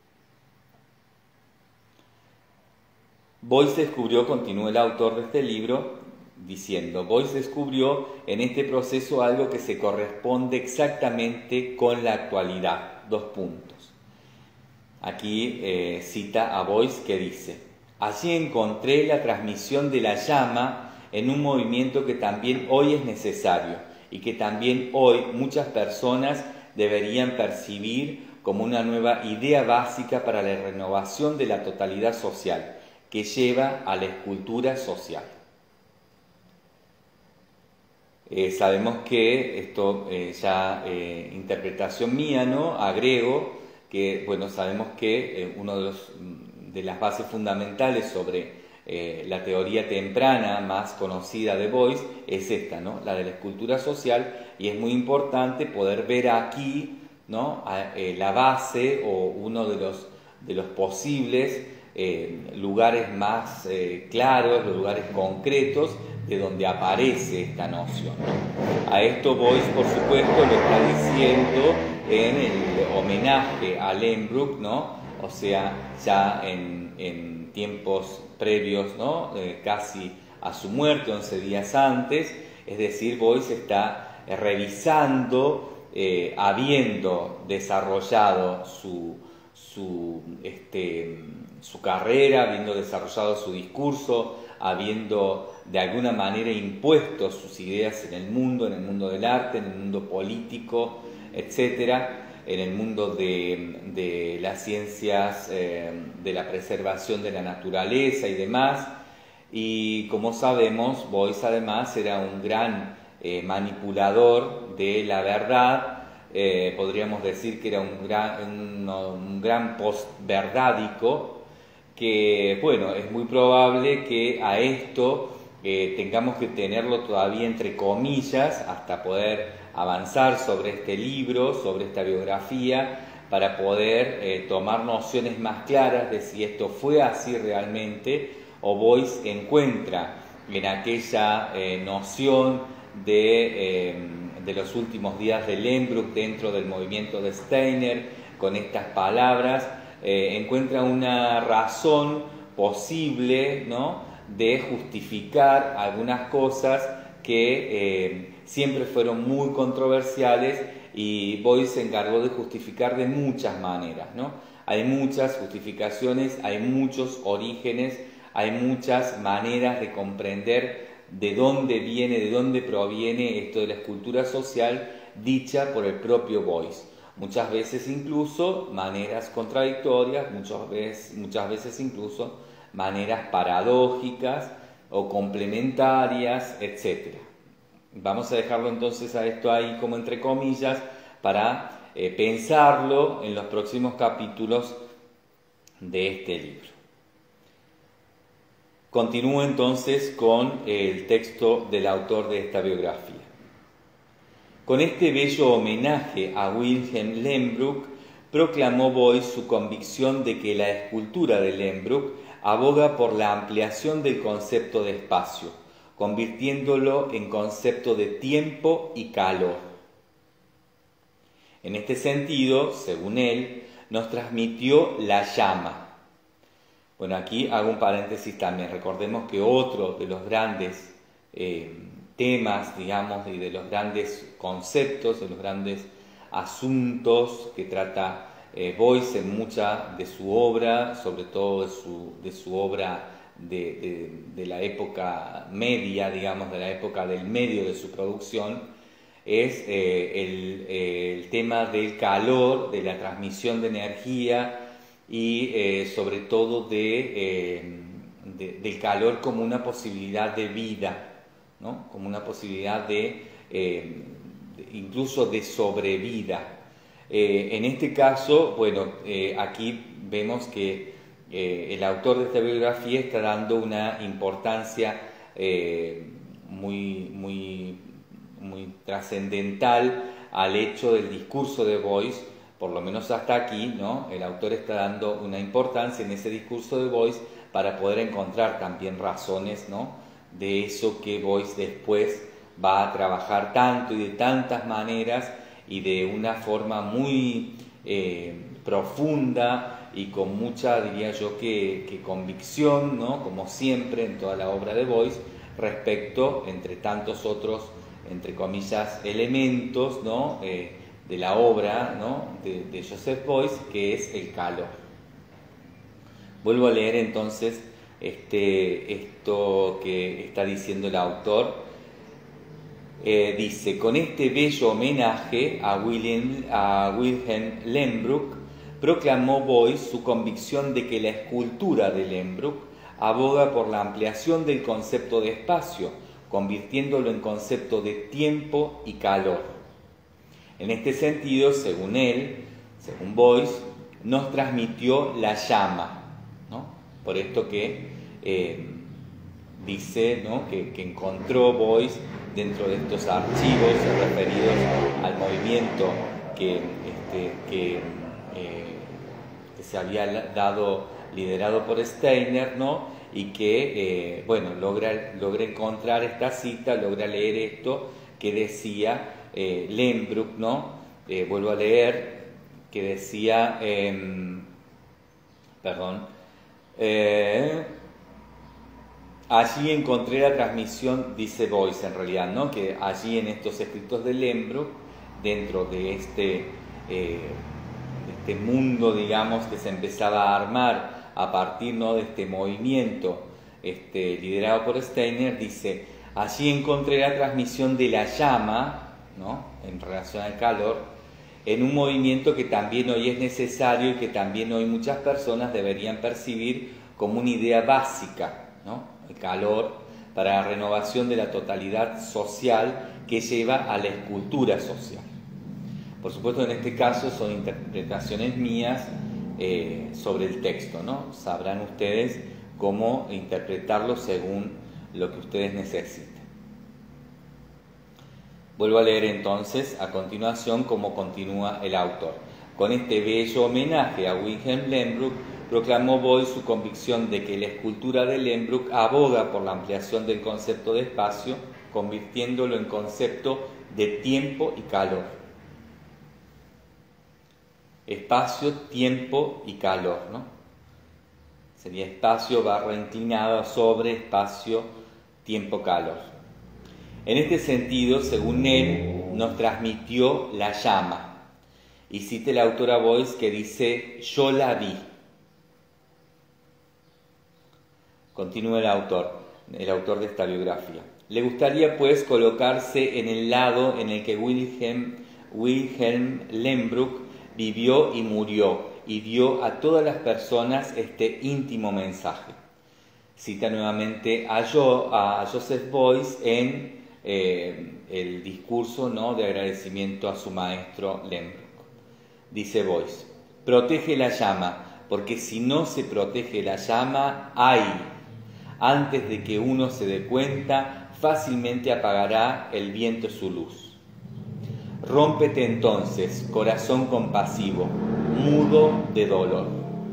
Boyce descubrió, continúa el autor de este libro, diciendo, Boyce descubrió en este proceso algo que se corresponde exactamente con la actualidad. Dos puntos. Aquí eh, cita a Boyce que dice, allí encontré la transmisión de la llama en un movimiento que también hoy es necesario y que también hoy muchas personas deberían percibir como una nueva idea básica para la renovación de la totalidad social, que lleva a la escultura social. Eh, sabemos que esto eh, ya eh, interpretación mía, ¿no? Agrego que, bueno, sabemos que eh, una de, los, de las bases fundamentales sobre eh, la teoría temprana más conocida de Boyce es esta, ¿no? La de la escultura social, y es muy importante poder ver aquí, ¿no? a, eh, la base o uno de los, de los posibles Eh, lugares más eh, claros, los lugares concretos de donde aparece esta noción, ¿no? A esto Boyce, por supuesto, lo está diciendo en el homenaje a Lehmbruck, ¿no? O sea, ya en, en tiempos previos, ¿no? Eh, casi a su muerte, once días antes, es decir, Boyce está eh, revisando, eh, habiendo desarrollado su, su este, su carrera, habiendo desarrollado su discurso, habiendo de alguna manera impuesto sus ideas en el mundo, en el mundo del arte, en el mundo político, etcétera, en el mundo de, de las ciencias, eh, de la preservación de la naturaleza y demás. Y como sabemos, Boyce además era un gran eh, manipulador de la verdad. Eh, podríamos decir que era un gran, un, un gran post-verdádico, que, bueno, es muy probable que a esto eh, tengamos que tenerlo todavía entre comillas hasta poder avanzar sobre este libro, sobre esta biografía, para poder eh, tomar nociones más claras de si esto fue así realmente, o Boyce encuentra en aquella eh, noción de, eh, de los últimos días de Lehmbruck dentro del movimiento de Steiner, con estas palabras, eh, encuentra una razón posible, ¿no?, de justificar algunas cosas que eh, siempre fueron muy controversiales, y Boyce se encargó de justificar de muchas maneras, ¿no? Hay muchas justificaciones, hay muchos orígenes, hay muchas maneras de comprender de dónde viene, de dónde proviene esto de la escultura social dicha por el propio Boyce. Muchas veces incluso maneras contradictorias, muchas veces, muchas veces incluso maneras paradójicas o complementarias, etcétera. Vamos a dejarlo entonces a esto ahí como entre comillas para eh, pensarlo en los próximos capítulos de este libro. Continúo entonces con el texto del autor de esta biografía. Con este bello homenaje a Wilhelm Lehmbruck, proclamó Boyce su convicción de que la escultura de Lehmbruck aboga por la ampliación del concepto de espacio, convirtiéndolo en concepto de tiempo y calor. En este sentido, según él, nos transmitió la llama. Bueno, aquí hago un paréntesis también. Recordemos que otro de los grandes eh, temas, digamos, y de los grandes conceptos, de los grandes asuntos que trata eh, Boyce en mucha de su obra, sobre todo de su, de su obra de, de, de la época media, digamos, de la época del medio de su producción, es eh, el, eh, el tema del calor, de la transmisión de energía y eh, sobre todo de, eh, de, del calor como una posibilidad de vida, ¿no? Como una posibilidad de, eh, de incluso de sobrevida. Eh, en este caso, bueno, eh, aquí vemos que eh, el autor de esta biografía está dando una importancia eh, muy, muy, muy trascendental al hecho del discurso de Boyce, por lo menos hasta aquí, ¿no? El autor está dando una importancia en ese discurso de Boyce para poder encontrar también razones, ¿no?, de eso que Boyce después va a trabajar tanto y de tantas maneras y de una forma muy eh, profunda y con mucha, diría yo, que, que convicción, ¿no?, como siempre en toda la obra de Boyce, respecto, entre tantos otros, entre comillas, elementos, ¿no?, eh, de la obra, ¿no?, de, de Joseph Boyce, que es el calor. Vuelvo a leer entonces este, esto que está diciendo el autor. Eh, dice: con este bello homenaje a, William, a Wilhelm Lehmbruck, proclamó Boyce su convicción de que la escultura de Lehmbruck aboga por la ampliación del concepto de espacio, convirtiéndolo en concepto de tiempo y calor. En este sentido, según él, según Boyce, nos transmitió la llama, ¿no? Por esto que eh, dice, ¿no?, que, que encontró Boyce dentro de estos archivos referidos al movimiento que, este, que, eh, que se había dado, liderado por Steiner, ¿no?, y que, eh, bueno, logra, logra encontrar esta cita, logra leer esto que decía eh, Lehmbruck, ¿no? Eh, vuelvo a leer, que decía, eh, perdón, eh, allí encontré la transmisión, dice Boyce en realidad, ¿no?, que allí en estos escritos de Lehmbruck, dentro de este, eh, de este mundo, digamos, que se empezaba a armar a partir, ¿no?, de este movimiento este, liderado por Steiner, dice: allí encontré la transmisión de la llama, ¿no?, en relación al calor, en un movimiento que también hoy es necesario y que también hoy muchas personas deberían percibir como una idea básica, ¿no?, el calor, para la renovación de la totalidad social que lleva a la escultura social. Por supuesto, en este caso son interpretaciones mías eh, sobre el texto, ¿no? Sabrán ustedes cómo interpretarlo según lo que ustedes necesiten. Vuelvo a leer entonces a continuación cómo continúa el autor. Con este bello homenaje a Wilhelm Lehmbruck, proclamó Boyce su convicción de que la escultura de Lehmbruck aboga por la ampliación del concepto de espacio, convirtiéndolo en concepto de tiempo y calor. Espacio, tiempo y calor, ¿no? Sería espacio barra inclinada sobre espacio, tiempo, calor. En este sentido, según él, nos transmitió la llama. Y cita la autora Boyce que dice: yo la vi. Continúa el autor, el autor de esta biografía. Le gustaría, pues, colocarse en el lado en el que Wilhelm, Wilhelm Lehmbruck vivió y murió, y dio a todas las personas este íntimo mensaje. Cita nuevamente a, jo, a Joseph Boyce en eh, el discurso, ¿no?, de agradecimiento a su maestro Lehmbruck. Dice Boyce: protege la llama, porque si no se protege la llama, ¡ay! Antes de que uno se dé cuenta, fácilmente apagará el viento su luz. Rómpete entonces, corazón compasivo, mudo de dolor.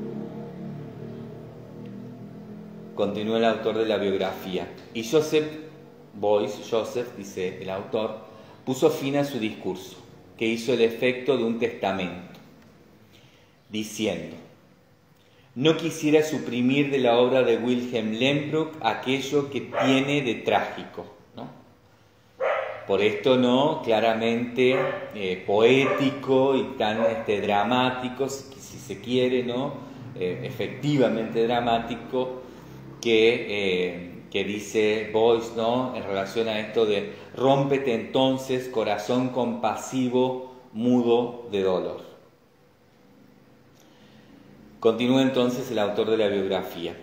Continúa el autor de la biografía. Y Joseph Boyce, Joseph, dice el autor, puso fin a su discurso, que hizo el efecto de un testamento, diciendo: no quisiera suprimir de la obra de Wilhelm Lehmbruck aquello que tiene de trágico, ¿no? Por esto, no, claramente eh, poético y tan este, dramático, si, si se quiere, ¿no? Eh, efectivamente dramático, que, eh, que dice Boyce, ¿no?, en relación a esto de rómpete entonces, corazón compasivo, mudo de dolor. Continúa entonces el autor de la biografía.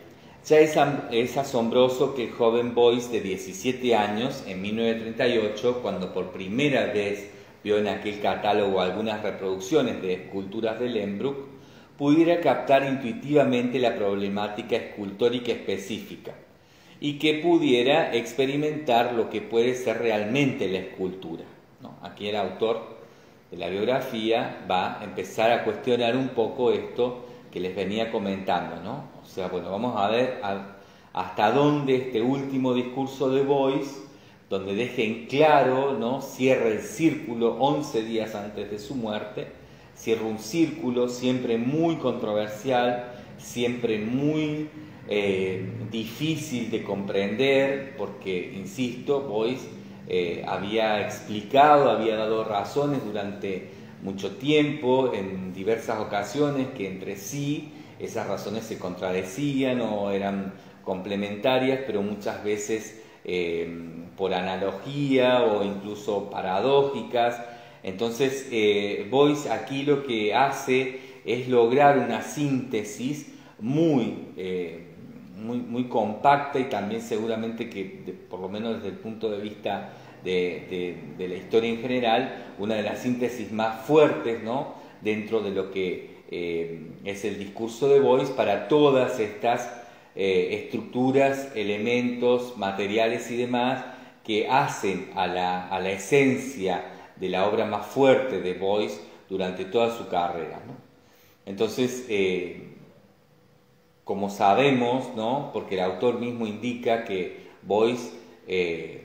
Ya es, es asombroso que el joven Boyce de diecisiete años, en mil novecientos treinta y ocho, cuando por primera vez vio en aquel catálogo algunas reproducciones de esculturas de Lehmbruck, pudiera captar intuitivamente la problemática escultórica específica y que pudiera experimentar lo que puede ser realmente la escultura, ¿no? Aquí el autor de la biografía va a empezar a cuestionar un poco esto que les venía comentando, ¿no? O sea, bueno, vamos a ver a, hasta dónde este último discurso de Boyce, donde deje en claro, ¿no? Cierra el círculo once días antes de su muerte, cierra un círculo siempre muy controversial, siempre muy eh, difícil de comprender, porque, insisto, Boyce eh, había explicado, había dado razones durante mucho tiempo, en diversas ocasiones, que entre sí esas razones se contradecían o eran complementarias, pero muchas veces eh, por analogía o incluso paradójicas. Entonces, eh, Boyce aquí lo que hace es lograr una síntesis muy, eh, muy, muy compacta y también seguramente que, de, por lo menos desde el punto de vista de, de, de la historia en general, una de las síntesis más fuertes, ¿no? Dentro de lo que eh, es el discurso de Boyce para todas estas eh, estructuras, elementos, materiales y demás que hacen a la, a la esencia de la obra más fuerte de Boyce durante toda su carrera, ¿no? Entonces, eh, como sabemos, ¿no? Porque el autor mismo indica que Boyce, eh,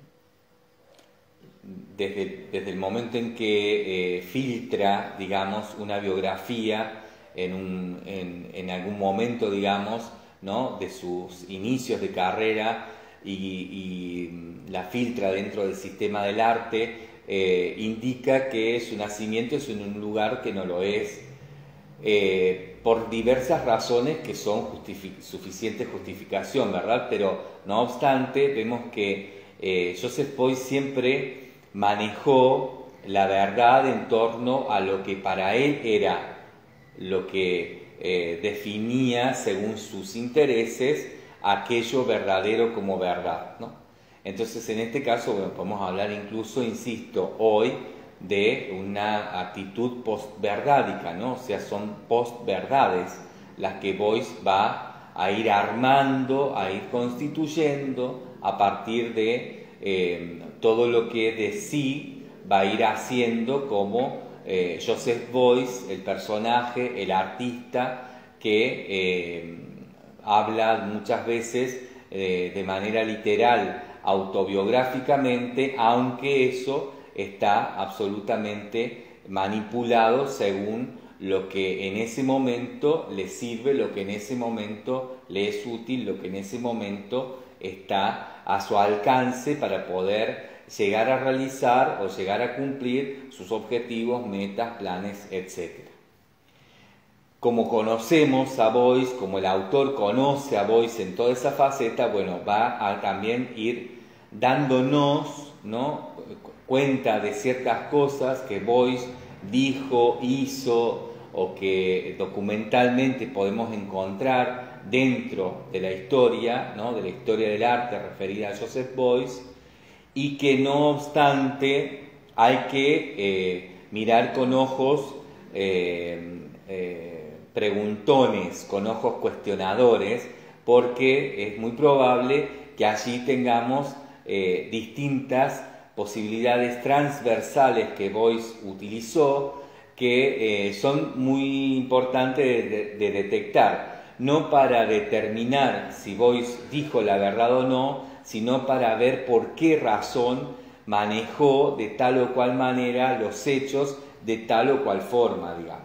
desde, desde el momento en que eh, filtra, digamos, una biografía en, un, en, en algún momento, digamos, ¿no? De sus inicios de carrera y, y la filtra dentro del sistema del arte, eh, indica que su nacimiento es en un lugar que no lo es, eh, por diversas razones que son justific- suficiente justificación, ¿verdad? Pero no obstante, vemos que eh, Joseph Boyce siempre manejó la verdad en torno a lo que para él era lo que eh, definía, según sus intereses, aquello verdadero como verdad, ¿no? Entonces, en este caso, bueno, podemos hablar incluso, insisto, hoy de una actitud post-verdádica, ¿no? O sea, son post-verdades las que Boyce va a ir armando, a ir constituyendo a partir de eh, todo lo que de sí va a ir haciendo como eh, Joseph Boyce, el personaje, el artista que eh, habla muchas veces eh, de manera literal, autobiográficamente, aunque eso está absolutamente manipulado según lo que en ese momento le sirve, lo que en ese momento le es útil, lo que en ese momento está a su alcance para poder llegar a realizar o llegar a cumplir sus objetivos, metas, planes, etcétera. Como conocemos a Boyce, como el autor conoce a Boyce en toda esa faceta, bueno, va a también ir dándonos, ¿no?, cuenta de ciertas cosas que Boyce dijo, hizo o que documentalmente podemos encontrar dentro de la historia, ¿no?, de la historia del arte referida a Joseph Boyce, y que no obstante hay que eh, mirar con ojos eh, eh, preguntones, con ojos cuestionadores, porque es muy probable que allí tengamos eh, distintas posibilidades transversales que Boyce utilizó, que eh, son muy importantes de, de, de detectar, no para determinar si Boyce dijo la verdad o no, sino para ver por qué razón manejó de tal o cual manera los hechos de tal o cual forma, digamos.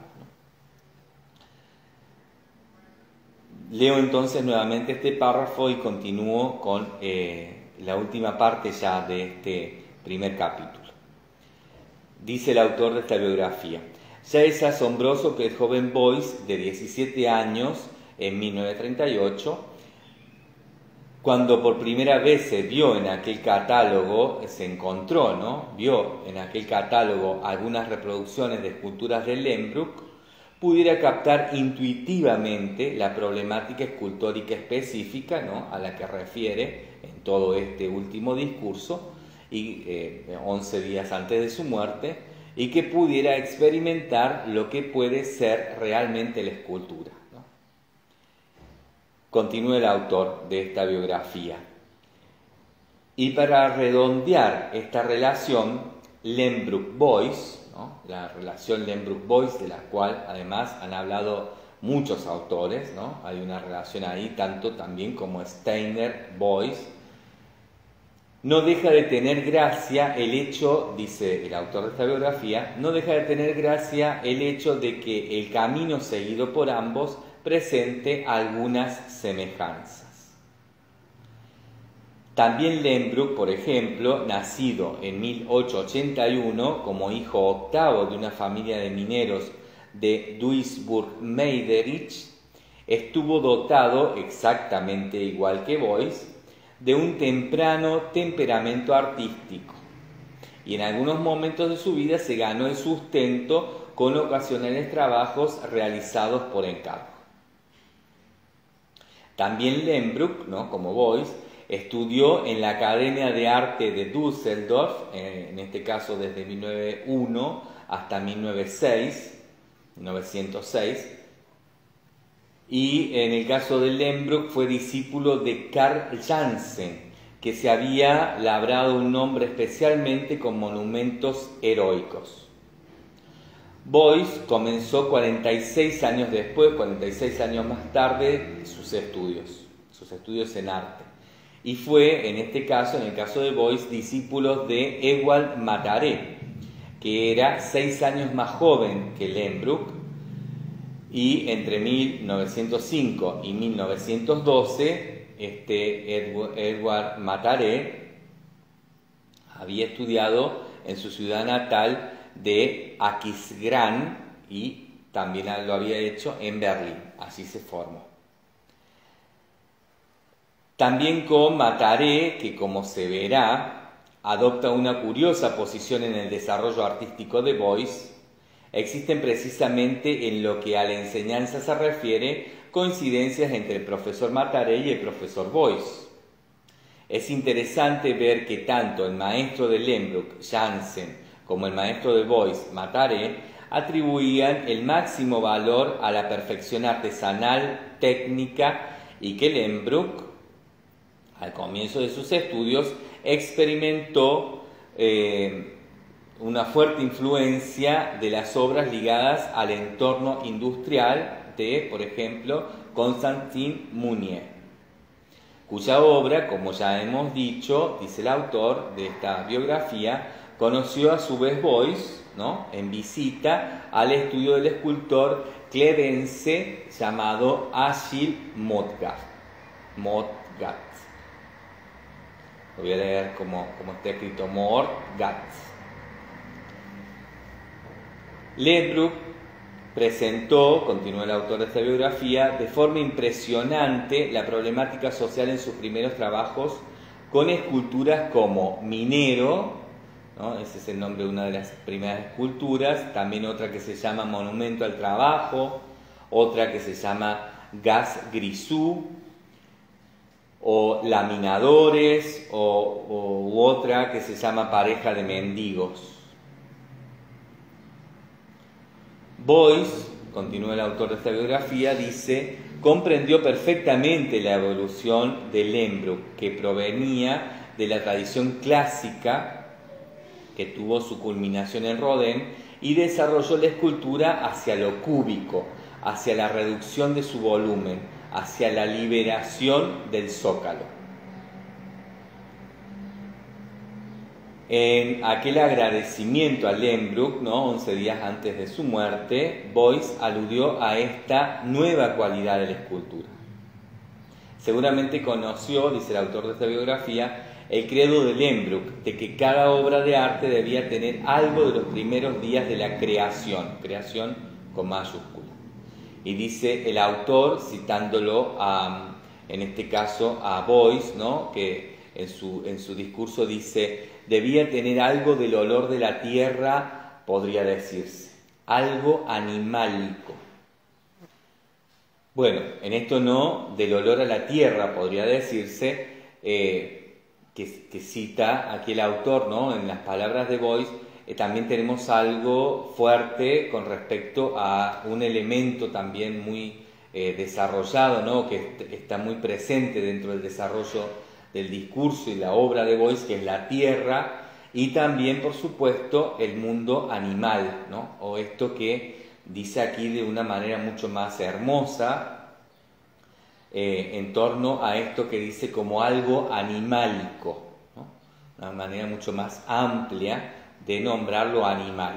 Leo entonces nuevamente este párrafo y continúo con eh, la última parte ya de este primer capítulo. Dice el autor de esta biografía: ya es asombroso que el joven Boyce, de diecisiete años, en mil novecientos treinta y ocho, cuando por primera vez se vio en aquel catálogo, se encontró, ¿no? Vio en aquel catálogo algunas reproducciones de esculturas de Lehmbruck, pudiera captar intuitivamente la problemática escultórica específica, ¿no?, a la que refiere en todo este último discurso, y eh, once días antes de su muerte, y que pudiera experimentar lo que puede ser realmente la escultura, ¿no? Continúa el autor de esta biografía. Y para redondear esta relación, Lehmbruck-Beuys, ¿no?, la relación Lehmbruck-Beuys, de la cual además han hablado muchos autores, ¿no?, hay una relación ahí tanto también como Steiner-Beuys, no deja de tener gracia el hecho, dice el autor de esta biografía, no deja de tener gracia el hecho de que el camino seguido por ambos presente algunas semejanzas. También Lehmbruck, por ejemplo, nacido en mil ochocientos ochenta y uno como hijo octavo de una familia de mineros de Duisburg-Meiderich, estuvo dotado, exactamente igual que Beuys, de un temprano temperamento artístico, y en algunos momentos de su vida se ganó el sustento con ocasionales trabajos realizados por encargo. También Lehmbruck, ¿no?, como Beuys, estudió en la Academia de Arte de Düsseldorf, en este caso desde mil novecientos uno hasta mil novecientos seis, y en el caso de Lehmbruck fue discípulo de Carl Jansen, que se había labrado un nombre especialmente con monumentos heroicos. Beuys comenzó cuarenta y seis años después, cuarenta y seis años más tarde, sus estudios, sus estudios en arte. Y fue, en este caso, en el caso de Beuys, discípulo de Ewald Mataré, que era seis años más joven que Lehmbruck, y entre mil novecientos cinco y mil novecientos doce, este Edward Mataré había estudiado en su ciudad natal de Aquisgrán y también lo había hecho en Berlín, así se formó. También con Mataré, que como se verá, adopta una curiosa posición en el desarrollo artístico de Beuys, existen precisamente en lo que a la enseñanza se refiere coincidencias entre el profesor Mataré y el profesor Beuys. Es interesante ver que tanto el maestro de Lehmbruck, Jansen, como el maestro de Beuys, Mataré, atribuían el máximo valor a la perfección artesanal, técnica, y que Lehmbruck, al comienzo de sus estudios, experimentó eh, una fuerte influencia de las obras ligadas al entorno industrial de, por ejemplo, Constantin Meunier, cuya obra, como ya hemos dicho, dice el autor de esta biografía, conoció a su vez Beuys, ¿no?, en visita al estudio del escultor clevense llamado Achille Mottgart. Mottgart. Lo voy a leer como, como está escrito, Mottgart. Lehmbruck presentó, continúa el autor de esta biografía, de forma impresionante la problemática social en sus primeros trabajos con esculturas como Minero, ¿no?, ese es el nombre de una de las primeras esculturas, también otra que se llama Monumento al Trabajo, otra que se llama Gas Grisú, o Laminadores, o, o u otra que se llama Pareja de Mendigos. Beuys, continúa el autor de esta biografía, dice, comprendió perfectamente la evolución de Lehmbruck, que provenía de la tradición clásica, que tuvo su culminación en Rodin, y desarrolló la escultura hacia lo cúbico, hacia la reducción de su volumen, hacia la liberación del zócalo. En aquel agradecimiento a Lehmbruck, ¿no?, once días antes de su muerte, Beuys aludió a esta nueva cualidad de la escultura. Seguramente conoció, dice el autor de esta biografía, el credo de Lehmbruck, de que cada obra de arte debía tener algo de los primeros días de la creación, creación con mayúscula. Y dice el autor, citándolo a, en este caso a Beuys, ¿no?, que en su, en su discurso dice, debía tener algo del olor de la tierra, podría decirse, algo animálico, Bueno, en esto no, del olor a la tierra podría decirse, eh, que, que cita aquí el autor, ¿no? En las palabras de Boyce, eh, también tenemos algo fuerte con respecto a un elemento también muy eh, desarrollado, ¿no? Que est está muy presente dentro del desarrollo del discurso y la obra de Boyce, que es la tierra, y también, por supuesto, el mundo animal, ¿no? O esto que dice aquí de una manera mucho más hermosa, eh, en torno a esto que dice como algo animálico, ¿no? Una manera mucho más amplia de nombrarlo animal.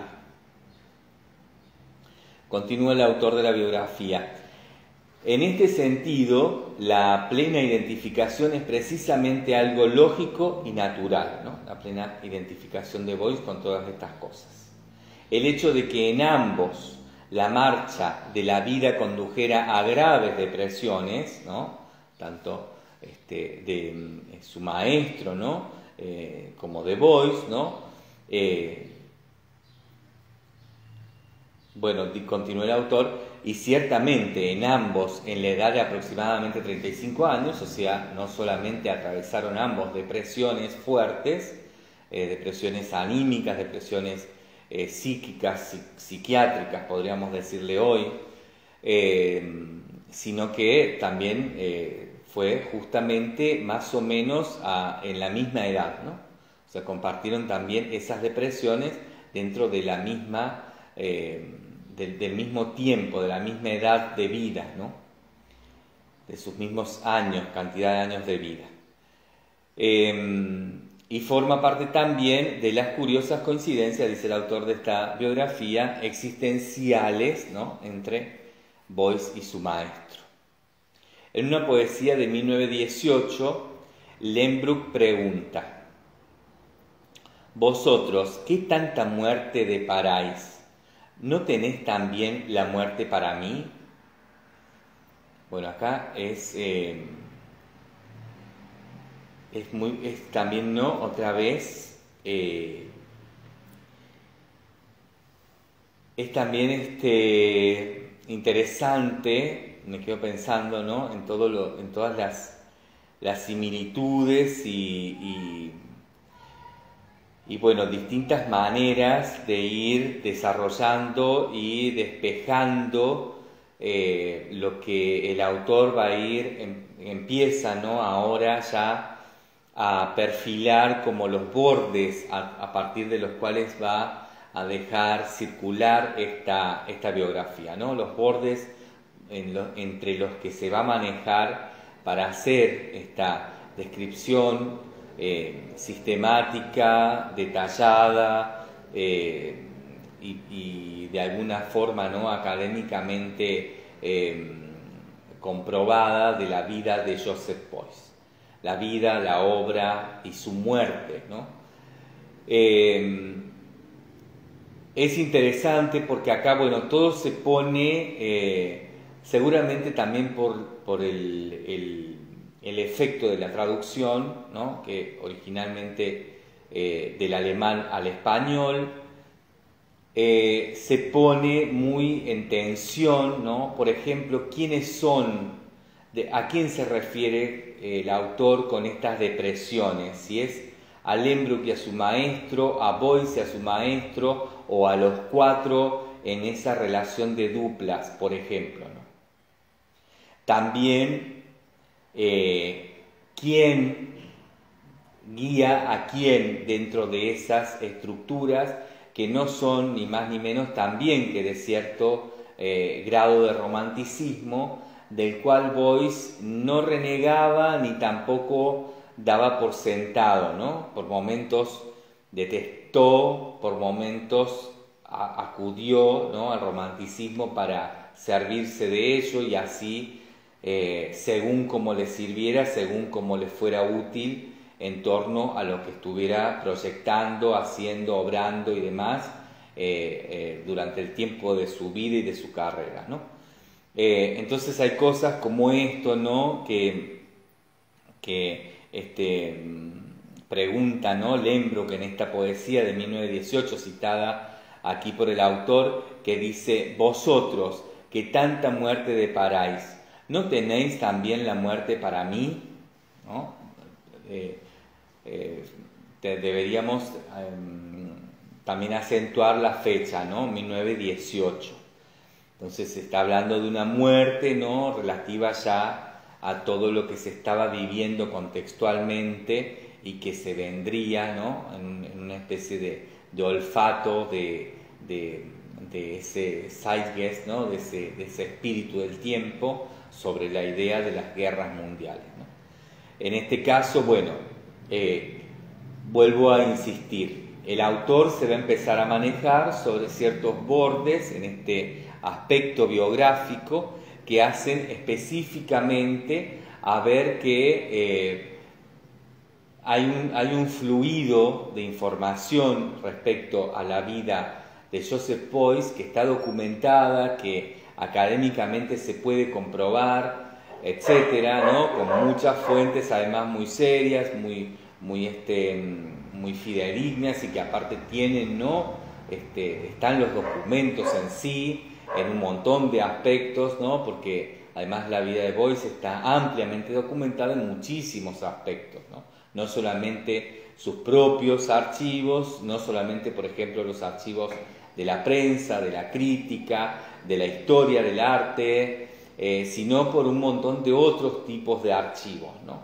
Continúa el autor de la biografía. En este sentido, la plena identificación es precisamente algo lógico y natural, ¿no? La plena identificación de Boyce con todas estas cosas. El hecho de que en ambos la marcha de la vida condujera a graves depresiones, ¿no? Tanto este, de, de su maestro, ¿no? Eh, como de Boyce, ¿no? Eh, bueno, continúa el autor, y ciertamente en ambos, en la edad de aproximadamente treinta y cinco años, o sea, no solamente atravesaron ambos depresiones fuertes, eh, depresiones anímicas, depresiones Eh, psíquicas, psiquiátricas, podríamos decirle hoy, eh, sino que también eh, fue justamente más o menos a, en la misma edad, ¿no? O sea, compartieron también esas depresiones dentro de la misma, eh, del, del mismo tiempo, de la misma edad de vida, ¿no? De sus mismos años, cantidad de años de vida. Eh, Y forma parte también de las curiosas coincidencias, dice el autor de esta biografía, existenciales, ¿no? Entre Boyce y su maestro. En una poesía de mil novecientos dieciocho, Lehmbruck pregunta: vosotros, ¿qué tanta muerte deparáis? ¿No tenéis también la muerte para mí? Bueno, acá es... Eh, Es, muy, es también, ¿no? Otra vez, eh, es también este, interesante, me quedo pensando, ¿no? En, todo lo, en todas las, las similitudes y, y, y, bueno, distintas maneras de ir desarrollando y despejando eh, lo que el autor va a ir, em, empieza, ¿no? Ahora ya a perfilar como los bordes a, a partir de los cuales va a dejar circular esta, esta biografía, ¿no? Los bordes en lo, entre los que se va a manejar para hacer esta descripción eh, sistemática, detallada eh, y, y de alguna forma, ¿no? Académicamente eh, comprobada de la vida de Joseph Beuys. La vida, la obra y su muerte, ¿no? Eh, es interesante porque acá, bueno, todo se pone, eh, seguramente también por, por el, el, el efecto de la traducción, ¿no? Que originalmente eh, del alemán al español, eh, se pone muy en tensión, ¿no? Por ejemplo, ¿quiénes son? De, ¿A quién se refiere el autor con estas depresiones? Si es a Lehmbruck y a su maestro, a Boyce y a su maestro, o a los cuatro en esa relación de duplas, por ejemplo, ¿no? También, eh, ¿quién guía a quién dentro de esas estructuras que no son ni más ni menos también que de cierto eh, grado de romanticismo, del cual Boyce no renegaba ni tampoco daba por sentado, ¿no? Por momentos detestó, por momentos a, acudió, ¿no? Al romanticismo para servirse de ello y así, eh, según como le sirviera, según como le fuera útil en torno a lo que estuviera proyectando, haciendo, obrando y demás eh, eh, durante el tiempo de su vida y de su carrera, ¿no? Eh, entonces hay cosas como esto, ¿no? Que, que este, pregunta, ¿no? Lehmbruck en esta poesía de mil novecientos dieciocho, citada aquí por el autor, que dice: vosotros, que tanta muerte deparáis, ¿no tenéis también la muerte para mí? ¿No? Eh, eh, te, deberíamos eh, también acentuar la fecha, ¿no? mil novecientos dieciocho. Entonces se está hablando de una muerte, ¿no? Relativa ya a todo lo que se estaba viviendo contextualmente y que se vendría, ¿no? en, en una especie de, de olfato de, de, de ese zeitgeist, ¿no? de, ese, de ese espíritu del tiempo sobre la idea de las guerras mundiales, ¿no? En este caso, bueno, eh, vuelvo a insistir, el autor se va a empezar a manejar sobre ciertos bordes en este aspecto biográfico que hacen específicamente a ver que eh, hay, un, hay un fluido de información respecto a la vida de Joseph Beuys que está documentada, que académicamente se puede comprobar, etcétera, ¿no? Con muchas fuentes además muy serias, muy, muy, este, muy fidedignas y que aparte tienen, ¿no? Este, están los documentos en sí, en un montón de aspectos, ¿no? Porque además la vida de Beuys está ampliamente documentada en muchísimos aspectos, ¿no? No solamente sus propios archivos, no solamente, por ejemplo, los archivos de la prensa, de la crítica, de la historia del arte, eh, sino por un montón de otros tipos de archivos, ¿no?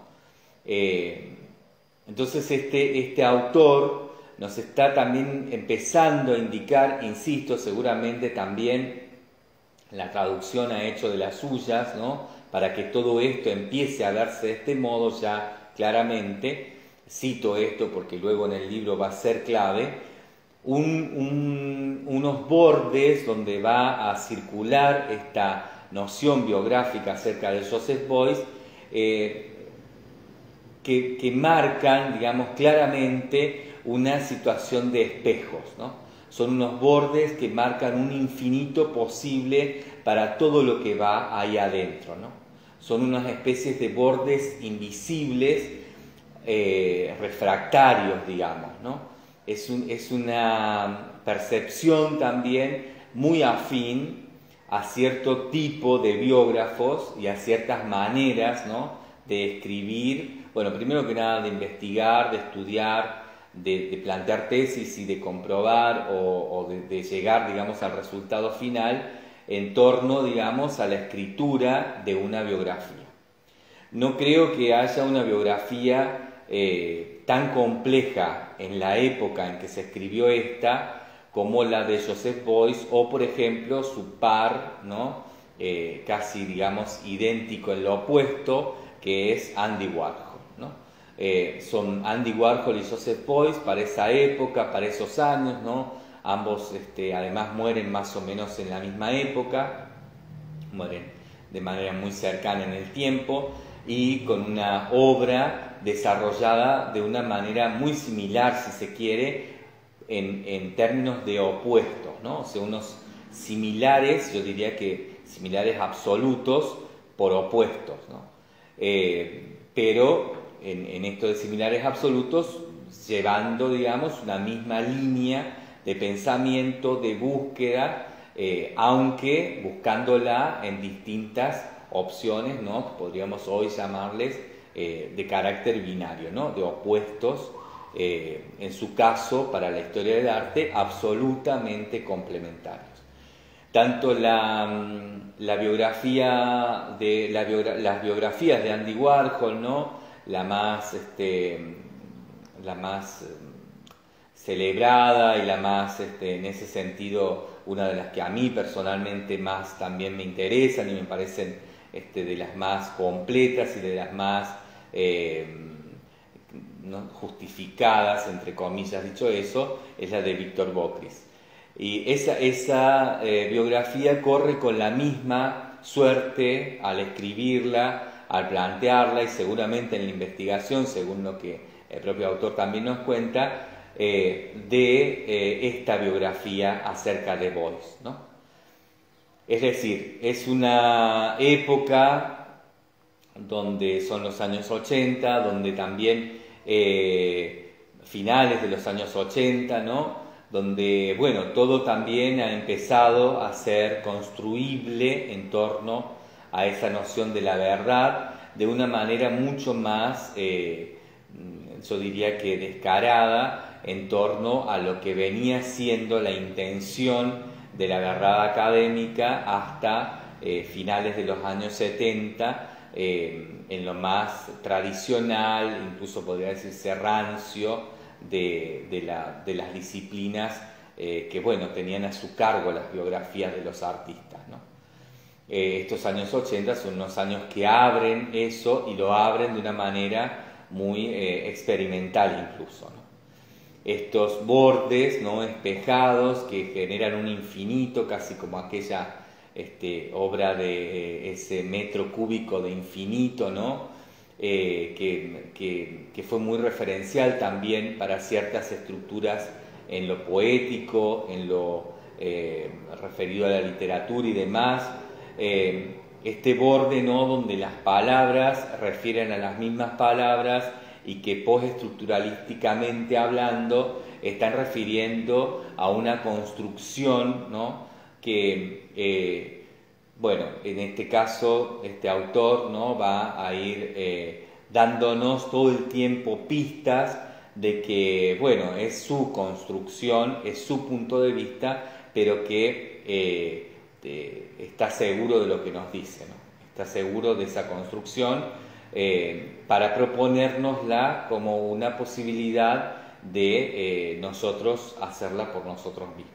Eh, entonces este, este autor nos está también empezando a indicar, insisto, seguramente también la traducción ha hecho de las suyas, ¿no? Para que todo esto empiece a verse de este modo ya claramente, cito esto porque luego en el libro va a ser clave, un, un, unos bordes donde va a circular esta noción biográfica acerca de Joseph Beuys, eh, que, que marcan, digamos, claramente una situación de espejos, ¿no? Son unos bordes que marcan un infinito posible para todo lo que va ahí adentro, ¿no? Son unas especies de bordes invisibles, eh, refractarios, digamos, ¿no? Es, un, es una percepción también muy afín a cierto tipo de biógrafos y a ciertas maneras, ¿no? De escribir, bueno, primero que nada de investigar, de estudiar, de, de plantear tesis y de comprobar o, o de, de llegar, digamos, al resultado final en torno, digamos, a la escritura de una biografía. No creo que haya una biografía eh, tan compleja en la época en que se escribió esta como la de Joseph Beuys o, por ejemplo, su par, ¿no? eh, casi, digamos, idéntico en lo opuesto, que es Andy Warhol, ¿no? Eh, son Andy Warhol y Joseph Beuys para esa época, para esos años, ¿no? Ambos este, además mueren más o menos en la misma época, mueren de manera muy cercana en el tiempo y con una obra desarrollada de una manera muy similar, si se quiere, en, en términos de opuestos, ¿no? O sea, unos similares, yo diría que similares absolutos por opuestos, ¿no? Eh, pero en, en esto de similares absolutos, llevando, digamos, una misma línea de pensamiento, de búsqueda, eh, aunque buscándola en distintas opciones, ¿no? Podríamos hoy llamarles eh, de carácter binario, ¿no? De opuestos, eh, en su caso, para la historia del arte, absolutamente complementarios. Tanto la, la biografía de la biogra las biografías de Andy Warhol, ¿no? La más, este, la más celebrada y la más, este, en ese sentido, una de las que a mí personalmente más también me interesan y me parecen este, de las más completas y de las más eh, ¿no? justificadas, entre comillas dicho eso, es la de Victor Bockris. Y esa, esa eh, biografía corre con la misma suerte al escribirla, al plantearla y seguramente en la investigación, según lo que el propio autor también nos cuenta, eh, de eh, esta biografía acerca de Beuys, ¿no? Es decir, es una época donde son los años ochenta, donde también eh, finales de los años ochenta, ¿no? Donde, bueno, todo también ha empezado a ser construible en torno a esa noción de la verdad de una manera mucho más, eh, yo diría que descarada, en torno a lo que venía siendo la intención de la verdad académica hasta eh, finales de los años setenta, eh, en lo más tradicional, incluso podría decirse rancio, de, de, la, de las disciplinas eh, que bueno, tenían a su cargo las biografías de los artistas, ¿no? Eh, estos años ochenta son unos años que abren eso y lo abren de una manera muy eh, experimental incluso, ¿no? Estos bordes, ¿no?, espejados que generan un infinito, casi como aquella este, obra de eh, ese metro cúbico de infinito, ¿no? eh, que, que, que fue muy referencial también para ciertas estructuras en lo poético, en lo eh, referido a la literatura y demás. Eh, este borde, ¿no?, donde las palabras refieren a las mismas palabras y que postestructuralísticamente hablando están refiriendo a una construcción, ¿no?, que, eh, bueno, en este caso este autor, ¿no?, va a ir eh, dándonos todo el tiempo pistas de que, bueno, es su construcción, es su punto de vista, pero que eh, eh, está seguro de lo que nos dice, ¿no? Está seguro de esa construcción. Eh, para proponérnosla como una posibilidad de eh, nosotros hacerla por nosotros mismos.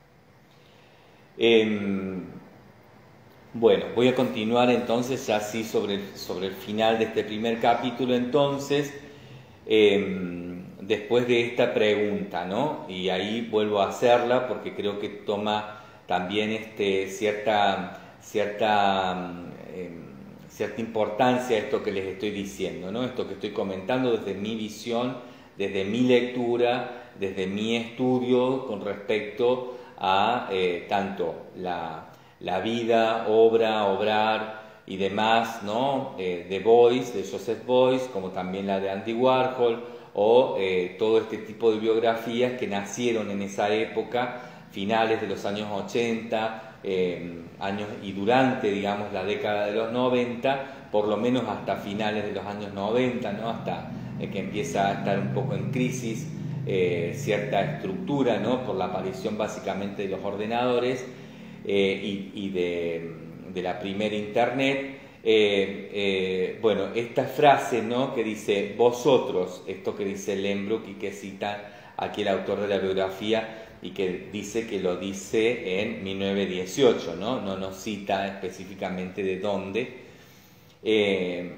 Eh, bueno, voy a continuar entonces ya así sobre el, sobre el final de este primer capítulo entonces, eh, después de esta pregunta, ¿no? Y ahí vuelvo a hacerla porque creo que toma también este, cierta... cierta eh, cierta importancia a esto que les estoy diciendo, ¿no? Esto que estoy comentando desde mi visión, desde mi lectura, desde mi estudio con respecto a eh, tanto la, la vida, obra, obrar y demás, ¿no? Eh, de Beuys, de Joseph Beuys, como también la de Andy Warhol, o eh, todo este tipo de biografías que nacieron en esa época, finales de los años ochenta, Eh, años y durante, digamos, la década de los noventa, por lo menos hasta finales de los años noventa, ¿no? Hasta eh, que empieza a estar un poco en crisis eh, cierta estructura, ¿no?, por la aparición básicamente de los ordenadores eh, y, y de, de la primera internet. Eh, eh, bueno, esta frase, ¿no?, que dice vosotros, esto que dice Lehmbruck y que cita aquí el autor de la biografía, y que dice que lo dice en mil novecientos dieciocho, ¿no? No nos cita específicamente de dónde. Eh,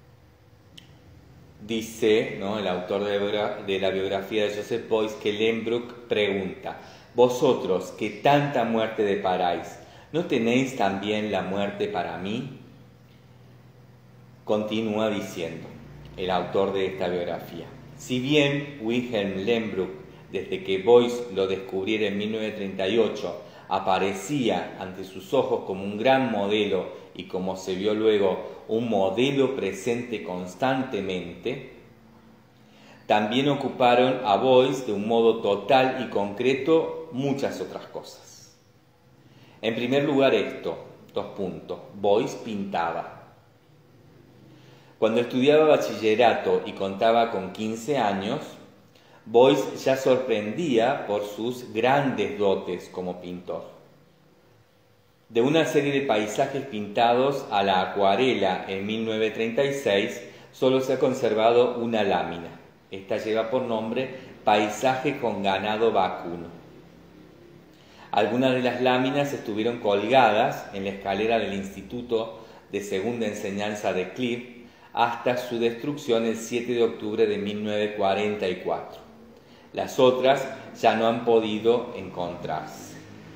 dice, ¿no?, el autor de la biografía de Joseph Beuys que Lehmbruck pregunta: vosotros que tanta muerte deparáis, ¿no tenéis también la muerte para mí? Continúa diciendo el autor de esta biografía: si bien Wilhelm Lehmbruck, desde que Beuys lo descubriera en mil novecientos treinta y ocho, aparecía ante sus ojos como un gran modelo y, como se vio luego, un modelo presente constantemente, también ocuparon a Beuys de un modo total y concreto muchas otras cosas. En primer lugar esto, dos puntos, Beuys pintaba. Cuando estudiaba bachillerato y contaba con quince años, Beuys ya sorprendía por sus grandes dotes como pintor. De una serie de paisajes pintados a la acuarela en mil novecientos treinta y seis, solo se ha conservado una lámina. Esta lleva por nombre Paisaje con ganado vacuno. Algunas de las láminas estuvieron colgadas en la escalera del Instituto de Segunda Enseñanza de Cliff hasta su destrucción el siete de octubre de mil novecientos cuarenta y cuatro. Las otras ya no han podido encontrarse.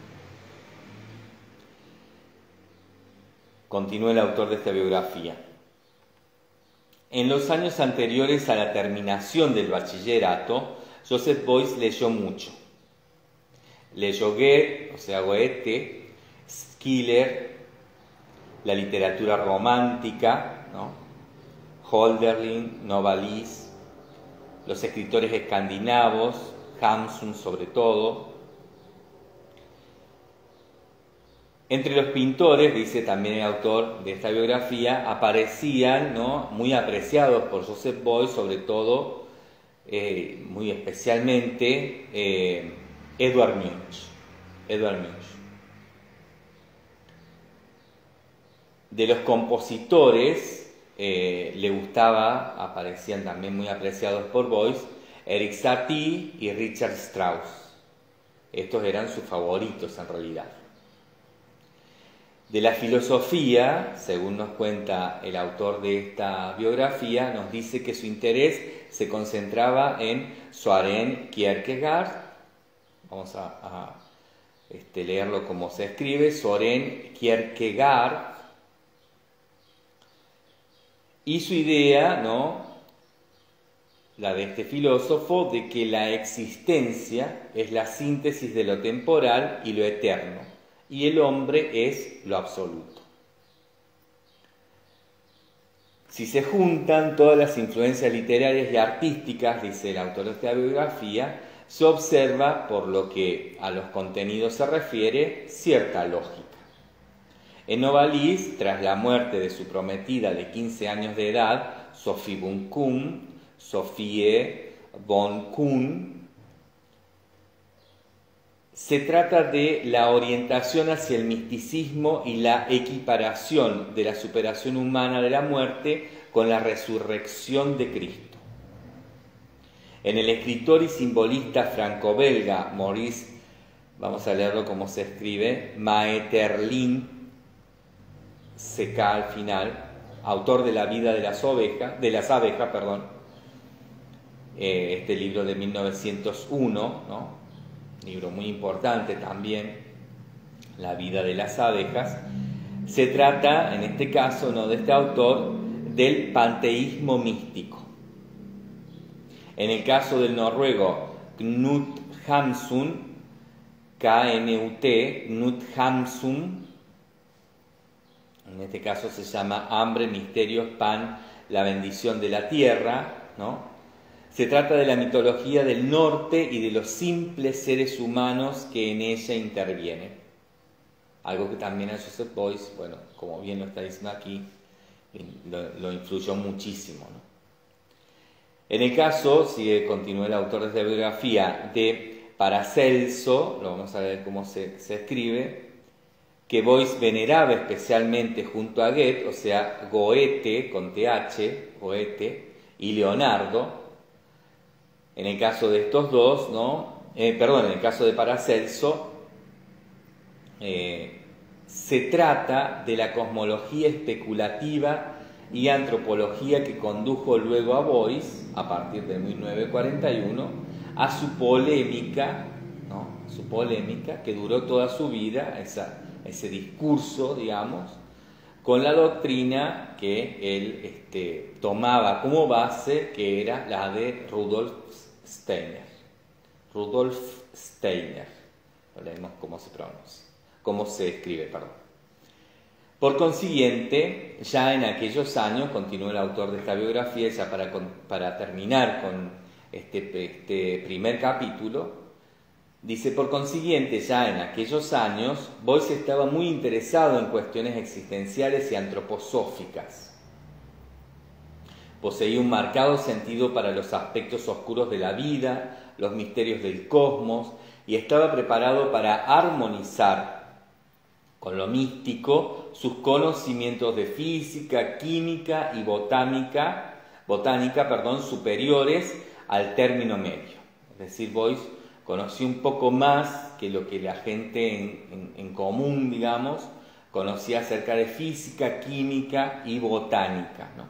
Continúa el autor de esta biografía. En los años anteriores a la terminación del bachillerato, Joseph Beuys leyó mucho. Leyó Goethe, o sea, Goethe, Schiller, la literatura romántica, ¿no?, Hölderlin, Novalis, los escritores escandinavos, Hamsun sobre todo. Entre los pintores, dice también el autor de esta biografía, aparecían, ¿no?, muy apreciados por Joseph Beuys, sobre todo, eh, muy especialmente, eh, Edvard Munch. Edvard Munch. De los compositores, eh, le gustaba, aparecían también muy apreciados por Beuys, Erik Satie y Richard Strauss. Estos eran sus favoritos en realidad. De la filosofía, según nos cuenta el autor de esta biografía, nos dice que su interés se concentraba en Søren Kierkegaard. Vamos a, a este, leerlo como se escribe, Søren Kierkegaard. Y su idea, ¿no?, la de este filósofo, de que la existencia es la síntesis de lo temporal y lo eterno, y el hombre es lo absoluto. Si se juntan todas las influencias literarias y artísticas, dice el autor de esta biografía, se observa, por lo que a los contenidos se refiere, cierta lógica. En Novalis, tras la muerte de su prometida de quince años de edad, Sophie von Kuhn, Sophie von Kuhn, se trata de la orientación hacia el misticismo y la equiparación de la superación humana de la muerte con la resurrección de Cristo. En el escritor y simbolista franco-belga Maurice, vamos a leerlo como se escribe, Maeterlinck, C K al final, autor de La vida de las ovejas, de las abejas, perdón, eh, este libro de mil novecientos uno, ¿no?, libro muy importante también, La vida de las abejas. Se trata, en este caso, ¿no?, de este autor, del panteísmo místico. En el caso del noruego Knut Hamsun, K N U T, Knut Hamsun, en este caso se llama Hambre, Misterios, Pan, la bendición de la tierra, ¿no? Se trata de la mitología del norte y de los simples seres humanos que en ella intervienen. Algo que también a Joseph Beuys, bueno, como bien lo está diciendo aquí, lo, lo influyó muchísimo, ¿no? En el caso, sigue, continúa el autor de esta biografía, de Paracelso, lo vamos a ver cómo se, se escribe, que Beuys veneraba especialmente junto a Goethe, o sea, Goethe con T H, Goethe, y Leonardo. En el caso de estos dos, ¿no? Eh, perdón, en el caso de Paracelso, eh, se trata de la cosmología especulativa y antropología que condujo luego a Beuys, a partir de mil novecientos cuarenta y uno, a su polémica, ¿no?, su polémica que duró toda su vida, esa ese discurso, digamos, con la doctrina que él este, tomaba como base, que era la de Rudolf Steiner. Rudolf Steiner, lo leemos cómo se pronuncia, cómo se escribe, perdón. Por consiguiente, ya en aquellos años, continúa el autor de esta biografía, ya para, para terminar con este, este primer capítulo, dice, por consiguiente, ya en aquellos años, Beuys estaba muy interesado en cuestiones existenciales y antroposóficas. Poseía un marcado sentido para los aspectos oscuros de la vida, los misterios del cosmos, y estaba preparado para armonizar con lo místico sus conocimientos de física, química y botánica, botánica, perdón, superiores al término medio. Es decir, Beuys conocí un poco más que lo que la gente en, en, en común, digamos, conocía acerca de física, química y botánica, ¿no?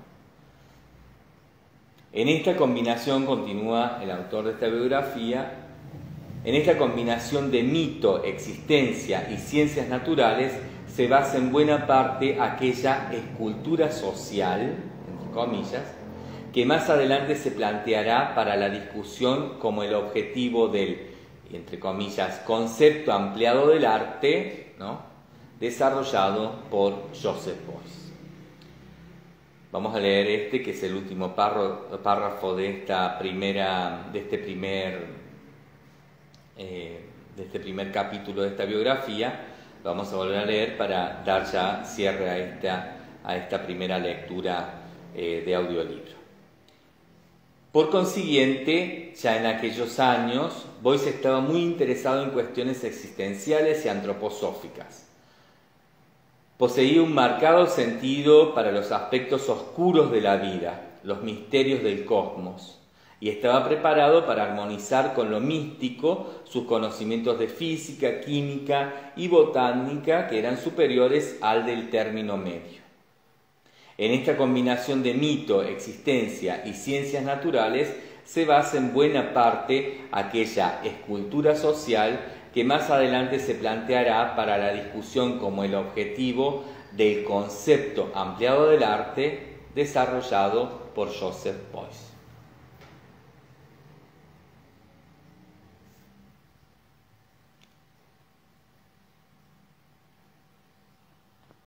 En esta combinación, continúa el autor de esta biografía, en esta combinación de mito, existencia y ciencias naturales se basa en buena parte aquella escultura social, entre comillas, que más adelante se planteará para la discusión como el objetivo del, entre comillas, concepto ampliado del arte, ¿no?, desarrollado por Joseph Beuys. Vamos a leer este, que es el último párrafo de, esta primera, de, este primer, eh, de este primer capítulo de esta biografía. Lo vamos a volver a leer para dar ya cierre a esta, a esta primera lectura eh, de audiolibro. Por consiguiente, ya en aquellos años, Boyce estaba muy interesado en cuestiones existenciales y antroposóficas. Poseía un marcado sentido para los aspectos oscuros de la vida, los misterios del cosmos, y estaba preparado para armonizar con lo místico sus conocimientos de física, química y botánica que eran superiores al del término medio. En esta combinación de mito, existencia y ciencias naturales se basa en buena parte aquella escultura social que más adelante se planteará para la discusión como el objetivo del concepto ampliado del arte desarrollado por Joseph Beuys.